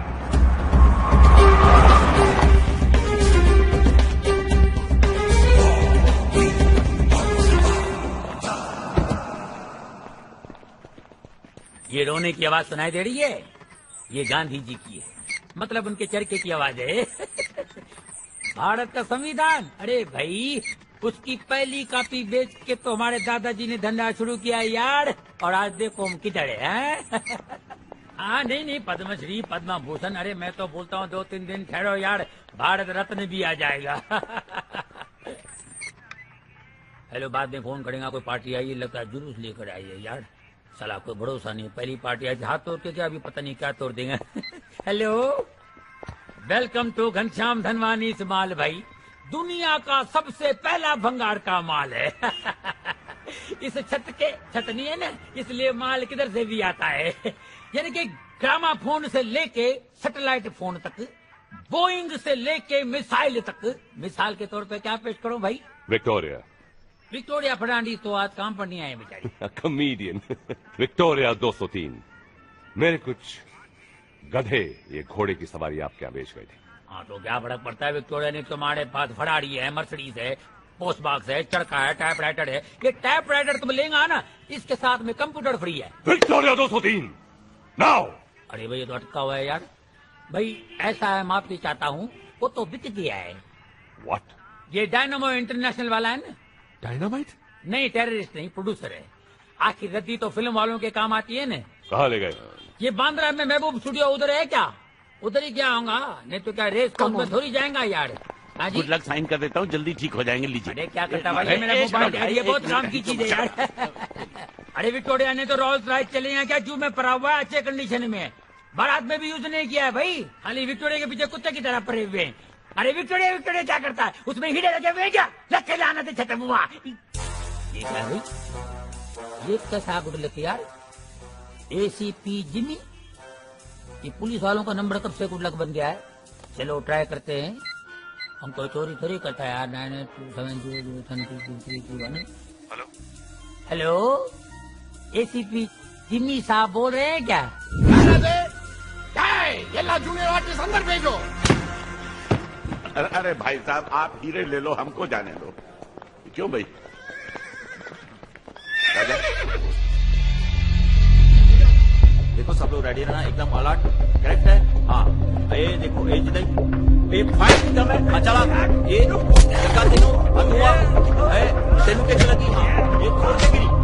ये रोने की आवाज सुनाई दे रही है? ये गांधी जी की है, मतलब उनके चरखे की आवाज है। भारत का संविधान, अरे भाई उसकी पहली कॉपी बेच के तो हमारे दादाजी ने धंधा शुरू किया यार, और आज देखो हम किधर है। हाँ नहीं नहीं, पद्मश्री पद्म भूषण, अरे मैं तो बोलता हूँ दो तीन दिन ठहरो यार, भारत रत्न भी आ जाएगा। हेलो, बाद में फोन करेगा, कोई पार्टी आई है, लगता है जुलूस लेकर आई है यार। साला कोई भरोसा नहीं, पहली पार्टी आज हाथ तोड़ के क्या, अभी पता नहीं क्या तोड़ देंगे। Hello, welcome to Ghanshyam Dhanwani mall भाई, दुनिया का सबसे पहला भंगार का माल है। इस छत के छत नहीं है ना, इसलिए माल किधर से भी आता है। यानी कि ग्रामाफोन से लेके सैटेलाइट फोन तक, बोइंग से लेके मिसाइल तक। मिसाल के तौर पे क्या पेश करूं भाई? विक्टोरिया। विक्टोरिया फर्नांडीज तो आज काम पर नहीं आए बेचारी। कॉमेडियन। विक्टोरिया दो सौ तीन। मेरे कुछ गधे ये घोड़े की सवारी आपके यहाँ बेच गए थे। हाँ तो क्या फर्क पड़ता है, विक्टोरिया ने तुम्हारे पास फरारी है, मर्सिडीज है, पोस्ट बॉक्स है, चरखा है, टाइपराइटर है। ये टाइपराइटर तुम लेंगे ना, इसके साथ में कंप्यूटर फ्री है। विक्टोरिया दो सौ तीन नाउ। अरे भाई ये तो अटका हुआ है यार। भाई ऐसा है, माफी चाहता हूँ, वो तो बिक गया है। व्हाट? ये डायनामो इंटरनेशनल वाला है ना। डायनामाइट? नहीं, टेररिस्ट नहीं, प्रोड्यूसर है। आखिर रद्दी तो फिल्म वालों के काम आती है ना। कहाँ ले गए? ये बांद्रा में महबूब स्टूडियो उधर है क्या? उधर ही क्या होगा, नहीं तो क्या रेस कोर्स में थोड़ी जाएगा यार। हाँ जी, गुड लक, साइन कर देता हूँ, जल्दी ठीक हो जाएंगे। लीजिए। अरे क्या करता भाई, मेरा मोबाइल, ये बहुत काम की चीज है यार। अरे विक्टोरिया ने तो रोल्स रॉयस चले हैं क्या, जू में पड़ा हुआ है, अच्छे कंडीशन में। बारात में भी यूज नहीं किया है भाई, खाली विक्टोरिया के पीछे कुत्ते की तरह पड़े हुए हैं। अरे विक्टोरिया विक्टोरिया क्या करता है, उसमें हीरे लगे हुए क्या? लखे लाना थे छठे बुआ। ये क्या भाई, ये कैसा गुड लक यार? एसीपी जिमी, ये पुलिस वालों का नंबर कब से गुड लक बन गया है? चलो ट्राई करते हैं। हम कोई चोरी थोड़ी करता है यार। Nine eight two seven zero zero one two two three two one. Hello hello, ACP Jimmy साहब बोल रहे हैं क्या? ಎಲ್ಲ जूनियर आर्टिस्ट अंदर भेजो। अरे, अरे भाई साहब आप हीरे ले लो, हमको जाने दो। क्यों भाई? राजा देखो सब लोग रेडी रहना, एकदम अलर्ट। करेक्ट है? हाँ ये देखो ये जितने ये फाइट एकदम है। हाँ चला ये जगह तेनू अधुआ है तेनू के चलती। हाँ ये छोड़ के गिरी।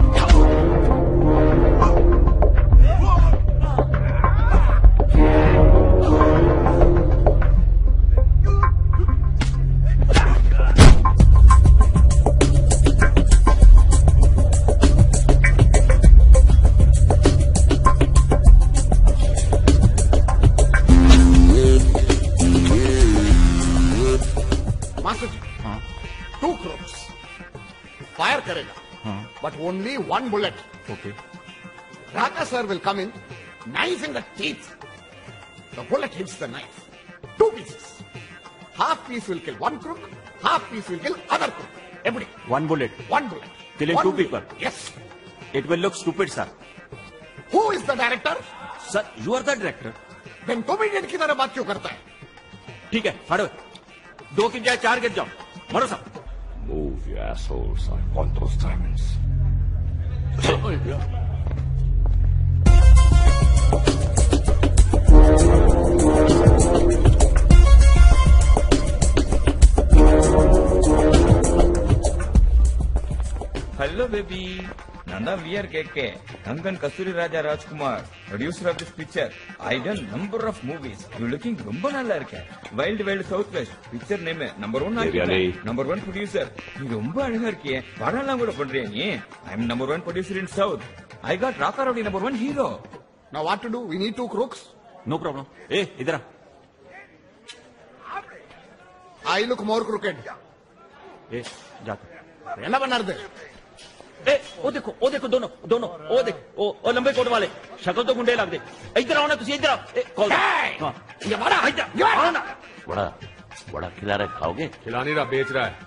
But only one bullet. Okay. Raka sir will come in, knife in the teeth. The bullet hits the knife. Two pieces. Half piece will kill one crook, half piece will kill other crook. Everybody. One bullet. One bullet. Killing One two bullet. people. Yes. It will look stupid, sir. Who is the director? Sir, you are the director. Then comedian की तरह बात क्यों करता है? ठीक है, फाड़ो। दो की बजाय चार गिर जाओ। मरो सब। Move, you assholes. I want those diamonds. Hello, baby. Nanda, we are K K. Kangan Kasuri Raja Rajkumar, producer of this picture. I done number of movies. You looking rumba nalla irka. Wild Wild Southwest. Picture name hai. Number one actor. Number one producer. You rumba adhar kiye. Vada lang kuda padre ni. I am number one producer in South. I got Raka Rowdy number one hero. Now what to do? We need two crooks. No problem. Hey, idhar aa. I look more crooked. Hey, जा। रहना बना दे। ए, ओ देखो, ओ देखो दोनों, दोनों, ओ देख, ओ, ओ लंबे coat वाले, शक्ल तो गुंडे लग दे। इधर आओ ना, तुसी इधर आओ। ए, कॉल। हाँ, ये बड़ा, इधर, आओ ना। बड़ा, बड़ा खिला रहा है, खाओगे? खिला नहीं रहा, बेच रहा है।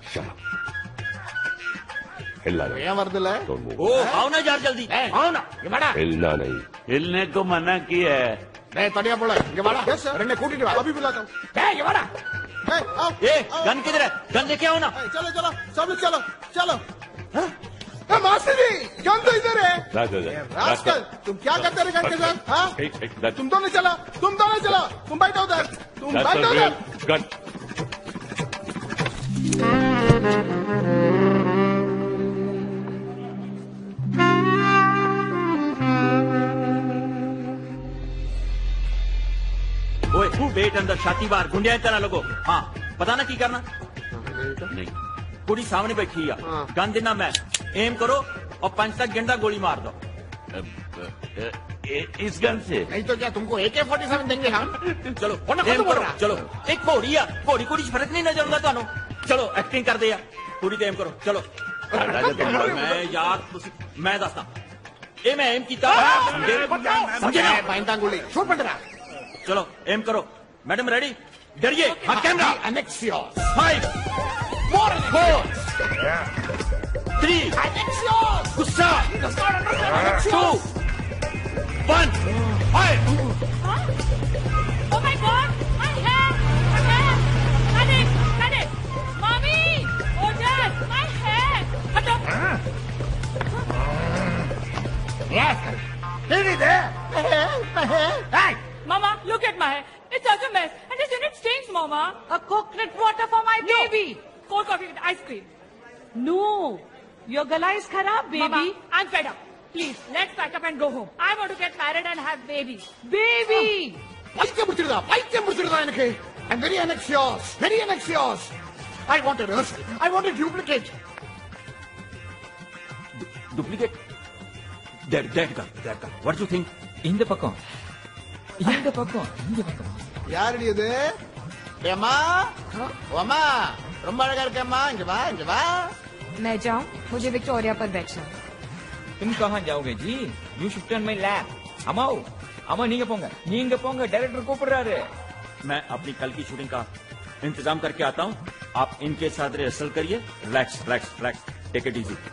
हिलना नहीं। ये मर्द है। ओ, आओ ना यार जल्दी, आओ ना। ये बड़ा। हिलना नहीं। हिलने को मना किया है। नहीं, तड़िया बोला। ये बड़ा। Yes sir. रहने कूटी दो। अभी बुलाता हूँ। ए, ये बड़ा। ए, आओ। ए, गन किधर है? गन लेके आओ ना। चलो, चलो, सब लोग चलो, चलो। मास्टर जी, गन तो इधर है। रास्कल, तुम क्या करते रहे गन के साथ? हाँ? तुम दोनों चलो, तुम दोनों चलो, तुम बैठो उधर, तुम बैठो उधर। ओए, तू वेट अंदर छाती बाहर गुंडिया तरह लगो। हाँ, पता ना की करना? नहीं। कुड़ी सामने बैठी है। गन देना मैं। एम करो और पंच तक गेंदा गोली मार दो। इस गन से? नहीं तो क्या तुमको ए के फोर्टी सेवन देंगे हम? चलो, एम करो, चलो। एक घोड़ी है, घोड़ी कुड़ी फर्क नहीं नजर आता थानू। चलो, एक्टिंग कर दे यार। कुड़ी तो एम करो, चलो। मैं यार, मैं दसदा। ए मैं एम कीता। समझे ना? पैंता गोली, शूट पड़ रहा। चलो, एम करो। Madam ready? डरिए। हाँ, कैमरा। एनेक्सियोस। फाइव, फोर, थ्री, गुस्सा, two, one, five. Oh my God! My hair! My hair! Cut it! Cut it! Mommy! Oh Dad! My hair! Cut off! Yes. Leave it there. My hair. My hair. Hey! Mama, look at my hair. It's such a mess. And this unit stinks, Mama. A coconut water for my no. baby. Cold coffee with ice cream. No. Your gala is kharab, baby. Mama, I'm fed up. Please, let's pack up and go home. I want to get married and have babies. Baby! Paityam mudirda, paityam mudirda enake. I'm very anxious, very anxious. I want a rehearsal. I want a duplicate. Du duplicate? That, that guy, that guy. What do you think? In the pakon. In the pakon. In the pakon. யாரடி இது? ஏம்மா? ஓம்மா, ரொம்ப அழகா இருக்கேம்மா. இங்க வா, இங்க வா. मैं जाऊं? मुझे विक्टोरिया पर बैठना। तुम कहाँ जाओगे जी? You should turn my lap. अमाओ, अमा नींगे पोंगा, नींगे पोंगा. डायरेक्टर को पढ़ रहा है। मैं अपनी कल की शूटिंग का इंतजाम करके आता हूँ। आप इनके साथ रिहर्सल करिए। Relax, relax, relax. Take it easy.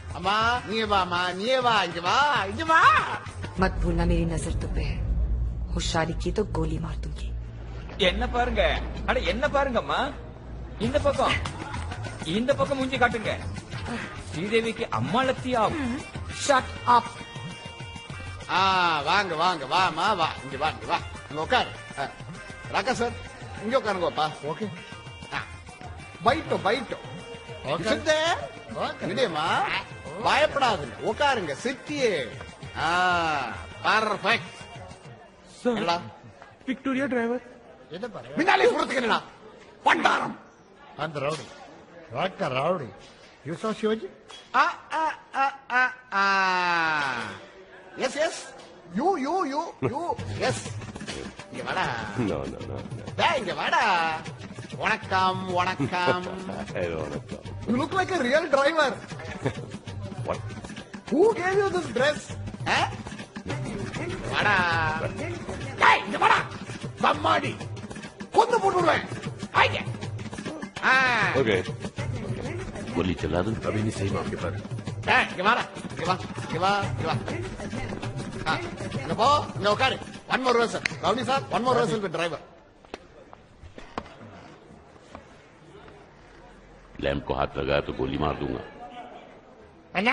अम्मा, नीचे वा, अम्मा, नीचे वा, इधर वा, इधर वा. मत भूलना मेरी नजर तुम पे है। होशियारी की तो गोली मार दूंगी। என்ன பாருங்க, அட என்ன பாருங்கம்மா, இந்த பக்கம் இந்த பக்கம் மூஞ்சி காட்டுங்க. ஸ்ரீதேவிக்கு அம்மா லத்தியா. Shut up. ஆ வாங்க வாங்க வாமா வா, இங்க வா இங்க வா, இங்க உட்காரு. ராக்கா சார் இங்க உட்காருங்கப்பா. ஓகே, பைட்டோ பைட்டோ விடேமா, பயப்படாதுங்க, உட்காருங்க, சிட்டியே. பர்ஃபெக்ட். விக்டோரியா டிரைவர் பின்னாலே புறத்துக்கிறா பண்டாரம். அந்த ரவுடி ராக்கா ரவுடி யூ சா Shivaji. Yes yes you you you you yes. இங்க வாடா. No, no, no. டேய் இங்க வாடா. வணக்கம் வணக்கம். You look like a real driver. What? Who gave you this dress? Eh? வாடா. டேய் இங்க வாடா. தம்மாடி கொண்டு போட்டுடுவேன். ஆயிங்க. Okay. गोली चला दूं? अभी नहीं, सही मौके पर। டேய் இங்க வாடா. இங்க வா இங்க வா இங்க வா. இங்க போ, இங்க உட்காரு. One more rehearsal. Rowdy sir, one more rehearsal with driver. Lamp को हाथ लगा तो गोली मार दूंगा। அண்ணா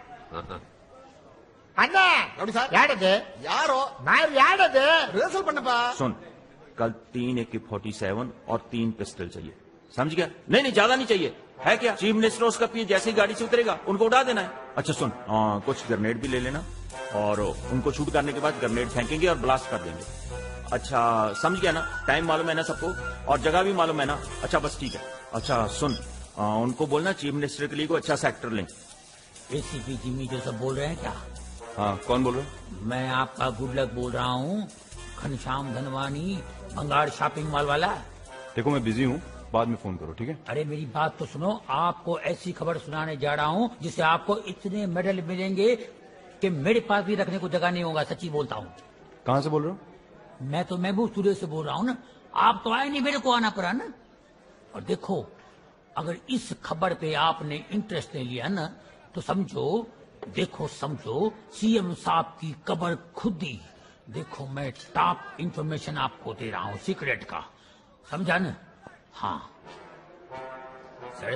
அண்ணா ரவுடி சார் யாரது? யாரோ நான் யாரது? rehearsal பண்ணப்பா. सुन, कल तीन ए के फोर्टी सेवन और तीन पिस्टल चाहिए, समझ गया? नहीं नहीं, ज्यादा नहीं चाहिए। है क्या? चीफ मिनिस्टर उसका पी जैसे ही गाड़ी से उतरेगा उनको उड़ा देना है। अच्छा सुन, आ, कुछ ग्रेनेड भी ले लेना और उनको शूट करने के बाद ग्रेनेड फेंकेंगे और ब्लास्ट कर देंगे। अच्छा समझ गया ना? टाइम मालूम है ना सबको और जगह भी मालूम है ना? अच्छा बस ठीक है। अच्छा सुन, आ, उनको बोलना चीफ मिनिस्टर के लिए को अच्छा सा एक्टर लें। एसीपी जिमी जो सब बोल रहे हैं क्या? हाँ, कौन बोल रहे हैं? मैं आपका गुड लक बोल रहा हूँ, घनश्याम धनवानी, बंगाड़ शॉपिंग मॉल वाला। देखो मैं बिजी हूँ, बाद में फोन करो, ठीक है? अरे मेरी बात तो सुनो, आपको ऐसी खबर सुनाने जा रहा हूँ जिससे आपको इतने मेडल मिलेंगे कि मेरे पास भी रखने को जगह नहीं होगा। सच्ची बोलता हूँ। कहाँ से बोल रहे हो? मैं तो महबूब स्टूडियो से बोल रहा हूँ ना। आप तो आए नहीं, मेरे को आना पड़ा ना। और देखो, अगर इस खबर पे आपने इंटरेस्ट ले लिया ना तो समझो, देखो समझो, सीएम साहब की कबर खुद ही। देखो मैं टॉप इंफॉर्मेशन आपको दे रहा हूँ, सीक्रेट का, समझा ना? हाँ सर,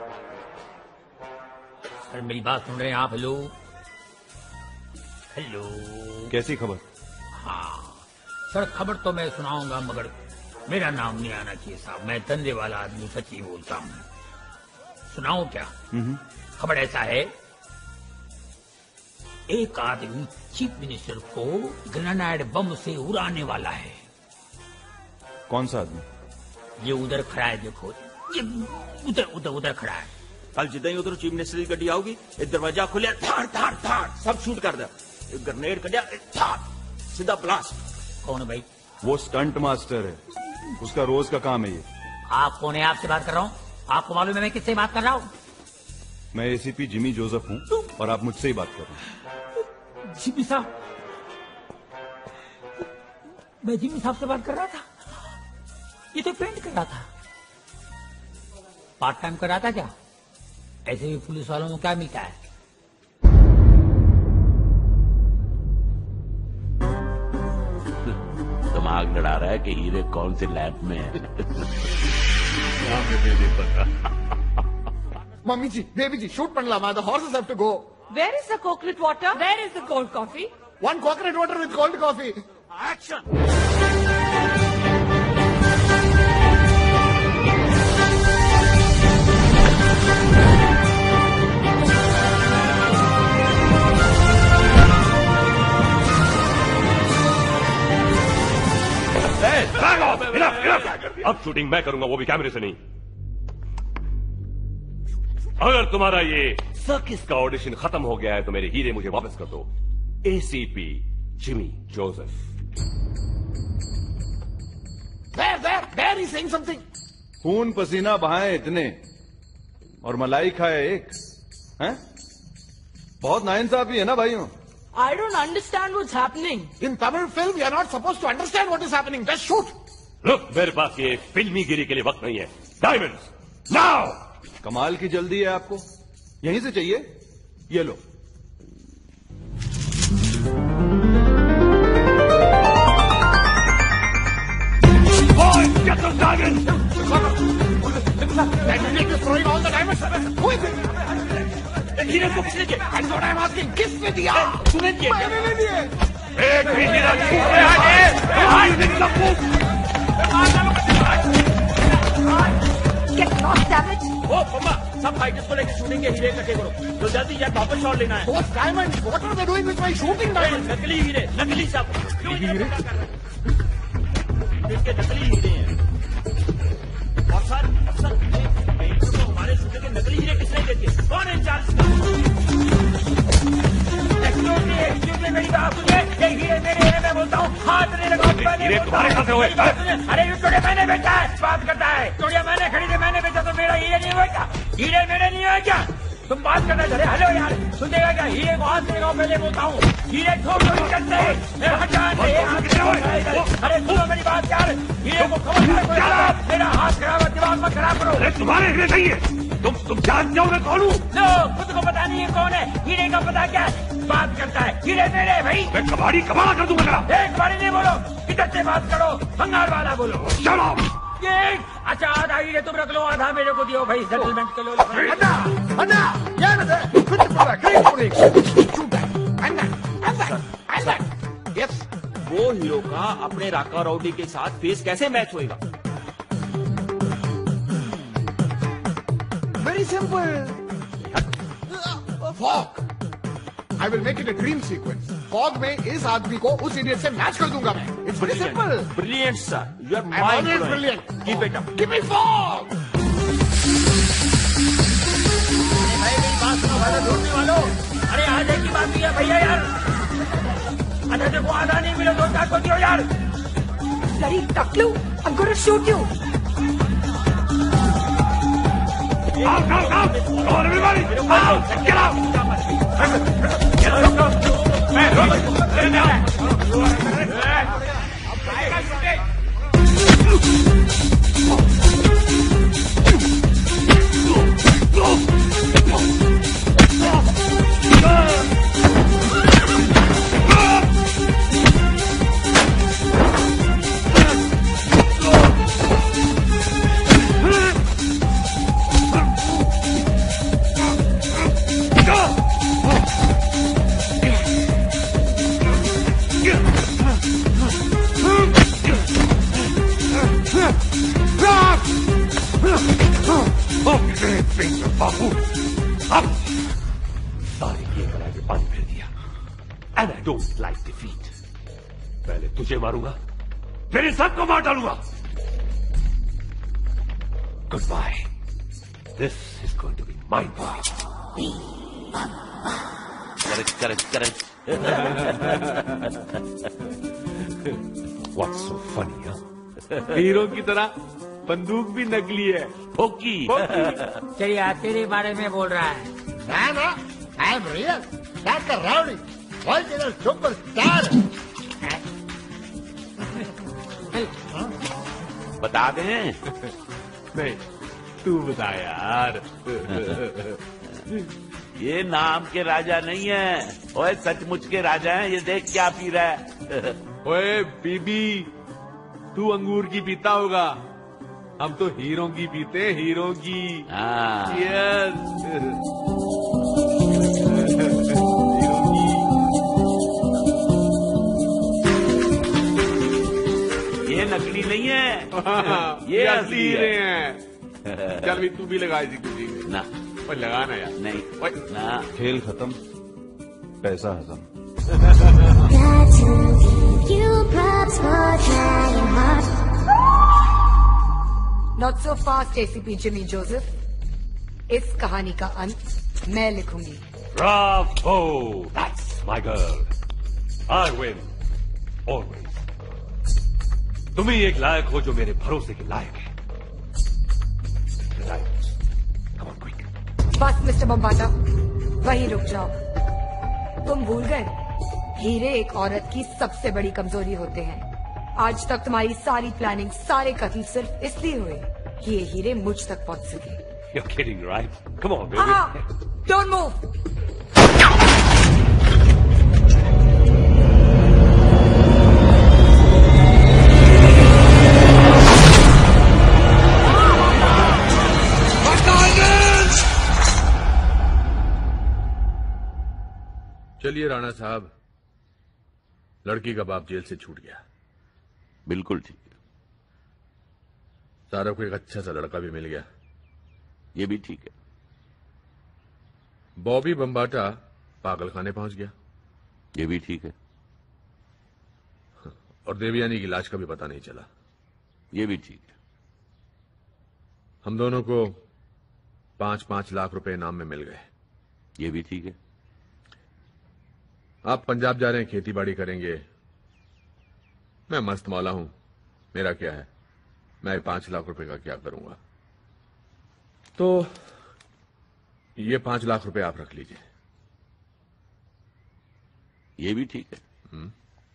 सर मेरी बात सुन रहे हैं आप? Hello hello. कैसी खबर? हाँ सर, खबर तो मैं सुनाऊंगा मगर मेरा नाम नहीं आना चाहिए साहब। मैं धंधे वाला आदमी, सच्ची बोलता हूँ। सुनाऊं क्या? खबर ऐसा है, एक आदमी चीफ मिनिस्टर को ग्रेनाइड बम से उड़ाने वाला है। कौन सा आदमी? ये उधर खड़ा है, देखो, ये उधर उधर उधर खड़ा है। कल जितना ही उधर चीफ मिनिस्टर की गड्डी आओगी, एक दरवाजा खुले, थाड़ थाड़ थाड़ सब शूट कर दे, एक ग्रेनेड कर दिया, थाड़ सीधा ब्लास्ट। कौन है भाई? वो स्टंट मास्टर है, उसका रोज का काम है ये। आप कौन है? आपसे बात कर रहा हूँ। आपको मालूम है मैं किससे बात कर रहा हूँ? मैं एसीपी जिमी जोसेफ हूँ और आप मुझसे ही बात कर रहे हैं। जिमी साहब, मैं जिमी साहब से बात कर रहा था। ये तो पेंट कर रहा था, पार्ट टाइम कर रहा था क्या? ऐसे भी पुलिस वालों को क्या मिलता है? दिमाग लड़ा रहा है कि हीरे कौन से लैब में है। Mummy ji, baby ji, shoot பண்ணலாமா? The horses have to go. Where is the coconut water? Where is the cold coffee? One coconut water with cold coffee. Action! अब शूटिंग मैं करूंगा, वो भी कैमरे से नहीं। अगर तुम्हारा ये सर्किस का ऑडिशन खत्म हो गया है तो मेरे हीरे मुझे वापस कर दो। ACP Jimmy Joseph. There, there, there he's saying something. खून पसीना बहाए इतने और मलाई खाए एक, हैं? बहुत नाइंसाफी है ना भाइयों? I don't understand what's happening. In Tamil film, we are not supposed to understand what is happening. Just shoot. Look, मेरे पास ये फिल्मी गिरी के लिए वक्त नहीं है। Diamonds, now! कमाल की जल्दी है आपको, यहीं से चाहिए? ये लो। get those diamonds! Diamond is destroying all the diamonds. Who is it? हीरे को किसने दिया? That's what I'm asking. किसने दिया? तूने दिया? मैंने नहीं दिए। एक भी हीरा छूट रहा है। Get lost, damn it! ओ पम्मा, सब फाइटर्स को लेकर शूटिंग के हीरे इकट्ठे करो। तो जल्दी यार वापस शॉट लेना है। Those diamonds. What are they doing with my shooting diamonds? नकली हीरे, नकली सब। हीरे? इनके नकली हीरे हैं। और सर, सर, हमारे शूटिंग के नकली हीरे किसने दिए? कौन है incharge? Excuse me, excuse me, मेरी बात सुनिए। ये हीरे मेरे हीरे, मैं बोलता हूँ, हाथ नहीं लगाओ। हीरे तुम्हारे साथ हुए? अरे विक्टोरिया मैंने बेचा है, बात करता है। विक्टोरिया मैंने खरीदे, मैंने बेचा तो मेरा हीरे नहीं हुआ क्या? हीरे मेरे नहीं हुआ क्या? तुम बात करना चले। हेलो यार, सुनेगा क्या? हीरे को हाथ लगाओ, पहले बोलता हूँ। हीरे छोड़ दो, करते हैं। अरे सुनो मेरी बात यार, हीरे को खबर मेरा हाथ खराब है, दिमाग मत खराब करो। अरे तुम्हारे हीरे नहीं है। तुम तुम जानते हो मैं कौन हूँ? लो, खुद को पता नहीं है कौन है। हीरे का पता क्या है? बात करता है। हीरे मेरे भाई। मैं कबाड़ी कबाड़ा कर दूंगा। एक बारी नहीं बोलो, इधर से बात करो, बंगाल वाला बोलो। चलो। अच्छा, आधा हीरे तुम रख लो, आधा मेरे को दियो भाई, सेटलमेंट कर लो। अन्ना, अन्ना, यार ना कुछ पड़ा, कहीं पड़ी। Shoot that. अन्ना, अन्ना, अन्ना. Yes. वो हीरो का अपने राका राउडी के साथ फेस कैसे मैच होएगा? Very simple. Fog. I will make it a dream sequence. Fog में इस आदमी को उस इडियट से मैच कर दूंगा मैं. It's very simple. Brilliant, sir. You are I'm always brilliant. Keep it up. Give me fog. भाई मेरी बात सुनो, वाला ढूंढने वालों। अरे आधे की बात है भैया यार। अच्छा देखो, आधा नहीं मिले दो चार को दियो यार। Bloody Taklu, I'm gonna shoot you. Out, out, out! Come on, everybody! Out! Get out! Get out! Man, look! Let him down! सारे ये बना के पानी फेर दिया। And I don't like defeat. पहले तुझे मारूंगा, फिर इन सबको मार डालूंगा। Goodbye. This is going to be my part. Correct, correct, correct. What's so funny, huh? Hero की तरह बंदूक भी नकली है। फोकी। चलिए, तेरे बारे में बोल रहा है। ना ना, I am real. That's a rowdy. Original superstar. बता दें? नहीं, तू बता यार। ये नाम के राजा नहीं है, ओए सचमुच के राजा हैं। ये देख क्या पी रहा है। ओए बीबी, तू अंगूर की पीता होगा, हम तो हीरो की पीते, हीरो की। यस। ये नकली नहीं है, ये असली हीरे हैं। चल भी तू भी लगा इसी खुशी में। ना ओए लगाना यार। नहीं ना। खेल खत्म, पैसा हजम। Not so fast, A C P Jimmy Joseph. इस कहानी का अंत मैं लिखूंगी। Bravo! That's my girl. I win. Always. तुम ही एक लायक हो जो मेरे भरोसे के लायक है। Come on, quick. बस मिस्टर बम्बाटा, वहीं रुक जाओ। तुम भूल गए, हीरे एक औरत की सबसे बड़ी कमजोरी होते हैं। आज तक तुम्हारी सारी प्लानिंग, सारे कत्ल सिर्फ इसलिए हुए कि ये हीरे मुझ तक पहुंच सके। You're kidding, right? Come on, baby. Ah, don't move. चलिए राणा साहब, लड़की का बाप जेल से छूट गया। बिल्कुल ठीक है। सारा को एक अच्छा सा लड़का भी मिल गया। ये भी ठीक है। बॉबी बम्बाटा पागल खाने पहुंच गया। ये भी ठीक है। और देवयानी की लाश का भी पता नहीं चला। ये भी ठीक है। हम दोनों को पांच पांच लाख रुपए इनाम में मिल गए। ये भी ठीक है। आप पंजाब जा रहे हैं, खेती बाड़ी करेंगे। मैं मस्त मौला हूं, मेरा क्या है, मैं पांच लाख रुपए का क्या करूंगा। तो ये पांच लाख रुपए आप रख लीजिए। ये भी ठीक है। हुँ?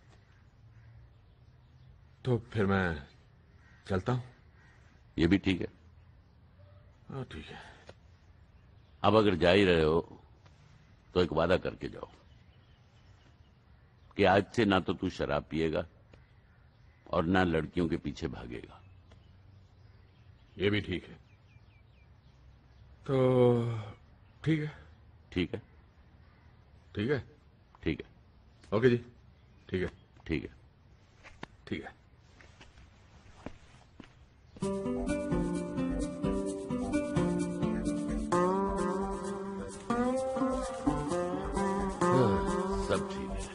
तो फिर मैं चलता हूं। ये भी ठीक है। हाँ ठीक है। अब अगर जा ही रहे हो तो एक वादा करके जाओ कि आज से ना तो तू शराब पिएगा और ना लड़कियों के पीछे भागेगा। ये भी ठीक है। तो ठीक है। ठीक है। ठीक है। ठीक है। ओके जी, ठीक है। ठीक है। ठीक है। सब ठीक है।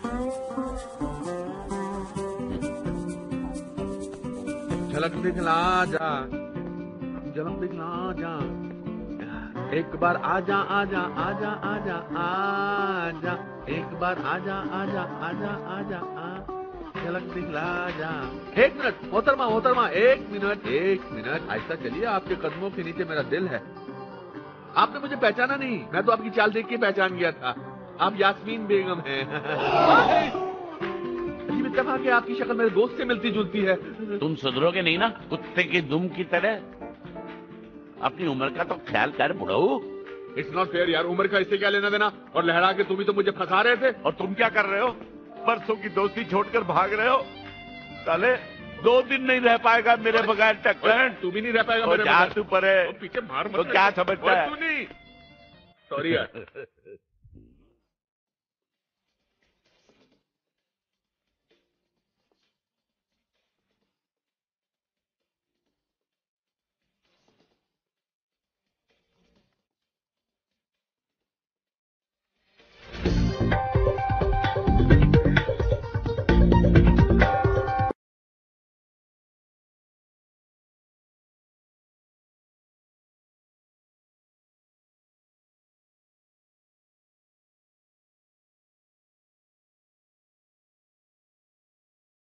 झलक दिखला जा, झलक दिखला जा, एक बार आजा आजा आजा आजा आजा, एक बार आजा आजा आजा आजा आ, झलक दिखला जा। एक मिनट मोहतरमा, मोहतरमा, एक मिनट एक मिनट, आहिस्ता चलिए, आपके कदमों के नीचे मेरा दिल है। आपने मुझे पहचाना नहीं, मैं तो आपकी चाल देख के पहचान गया था। आप यास्मीन बेगम हैं। अजीब इत्तेफाक है, आपकी शक्ल मेरे दोस्त से मिलती जुलती है। तुम सुधरोगे नहीं ना, कुत्ते की दुम की तरह। अपनी उम्र का तो ख्याल कर बुढ़ऊ। इट्स नॉट फेयर यार, उम्र का इससे क्या लेना देना। और लहरा के तुम ही तो मुझे फंसा रहे थे। और तुम क्या कर रहे हो? परसों की दोस्ती छोड़कर भाग रहे हो। साले दो दिन नहीं रह पाएगा मेरे बगैर टक्कर। तू भी नहीं रह पाएगा मेरे बगैर। तू परे पीछे मार मत। तो क्या समझता है? सॉरी यार।